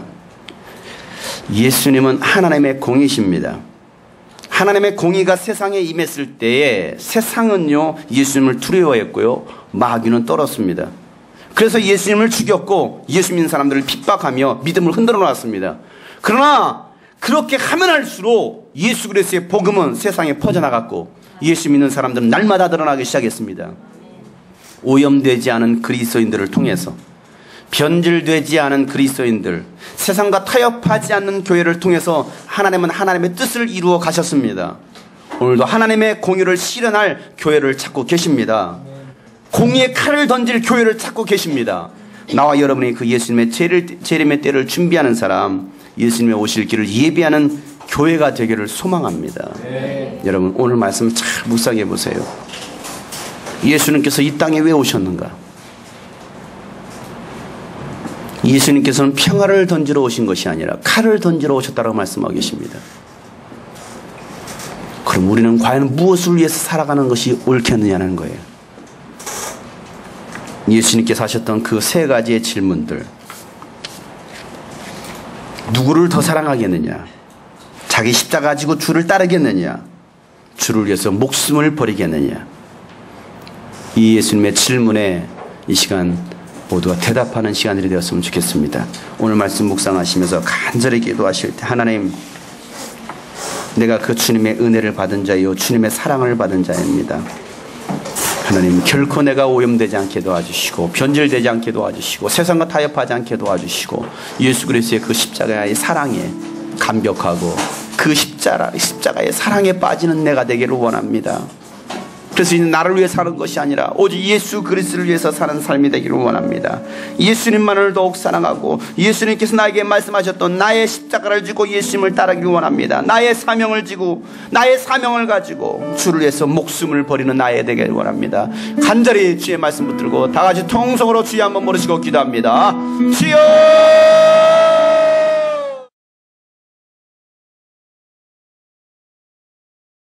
예수님은 하나님의 공이십니다. 하나님의 공의가 세상에 임했을 때에 세상은요 예수님을 두려워했고요 마귀는 떨었습니다. 그래서 예수님을 죽였고 예수 믿는 사람들을 핍박하며 믿음을 흔들어 놨습니다. 그러나 그렇게 하면 할수록 예수 그리스도의 복음은 세상에 퍼져나갔고 예수 믿는 사람들은 날마다 드러나기 시작했습니다. 오염되지 않은 그리스도인들을 통해서, 변질되지 않은 그리스도인들, 세상과 타협하지 않는 교회를 통해서 하나님은 하나님의 뜻을 이루어 가셨습니다. 오늘도 하나님의 공의를 실현할 교회를 찾고 계십니다. 공의의 칼을 던질 교회를 찾고 계십니다. 나와 여러분이 그 예수님의 재림의 때를 준비하는 사람, 예수님의 오실 길을 예비하는 교회가 되기를 소망합니다. 네. 여러분 오늘 말씀 잘 묵상해 보세요. 예수님께서 이 땅에 왜 오셨는가? 예수님께서는 평화를 던지러 오신 것이 아니라 칼을 던지러 오셨다고 말씀하고 계십니다. 그럼 우리는 과연 무엇을 위해서 살아가는 것이 옳겠느냐는 거예요. 예수님께서 하셨던 그 세 가지의 질문들. 누구를 더 사랑하겠느냐? 자기 십자가 가지고 주를 따르겠느냐? 주를 위해서 목숨을 버리겠느냐? 이 예수님의 질문에 이 시간 모두가 대답하는 시간들이 되었으면 좋겠습니다. 오늘 말씀 묵상하시면서 간절히 기도하실 때, 하나님, 내가 그 주님의 은혜를 받은 자요 주님의 사랑을 받은 자입니다. 하나님, 결코 내가 오염되지 않게 도와주시고 변질되지 않게 도와주시고 세상과 타협하지 않게 도와주시고 예수 그리스도의 그 십자가의 사랑에 감격하고 그 십자가, 십자가의 사랑에 빠지는 내가 되기를 원합니다. 그래서 이제 나를 위해 사는 것이 아니라 오직 예수 그리스도를 위해서 사는 삶이 되기를 원합니다. 예수님만을 더욱 사랑하고 예수님께서 나에게 말씀하셨던 나의 십자가를 지고 예수님을 따르기를 원합니다. 나의 사명을 지고 나의 사명을 가지고 주를 위해서 목숨을 버리는 나의 되기를 원합니다. 간절히 주의 말씀 붙들고 다 같이 통성으로 주여 한번 모르시고 기도합니다. 주여!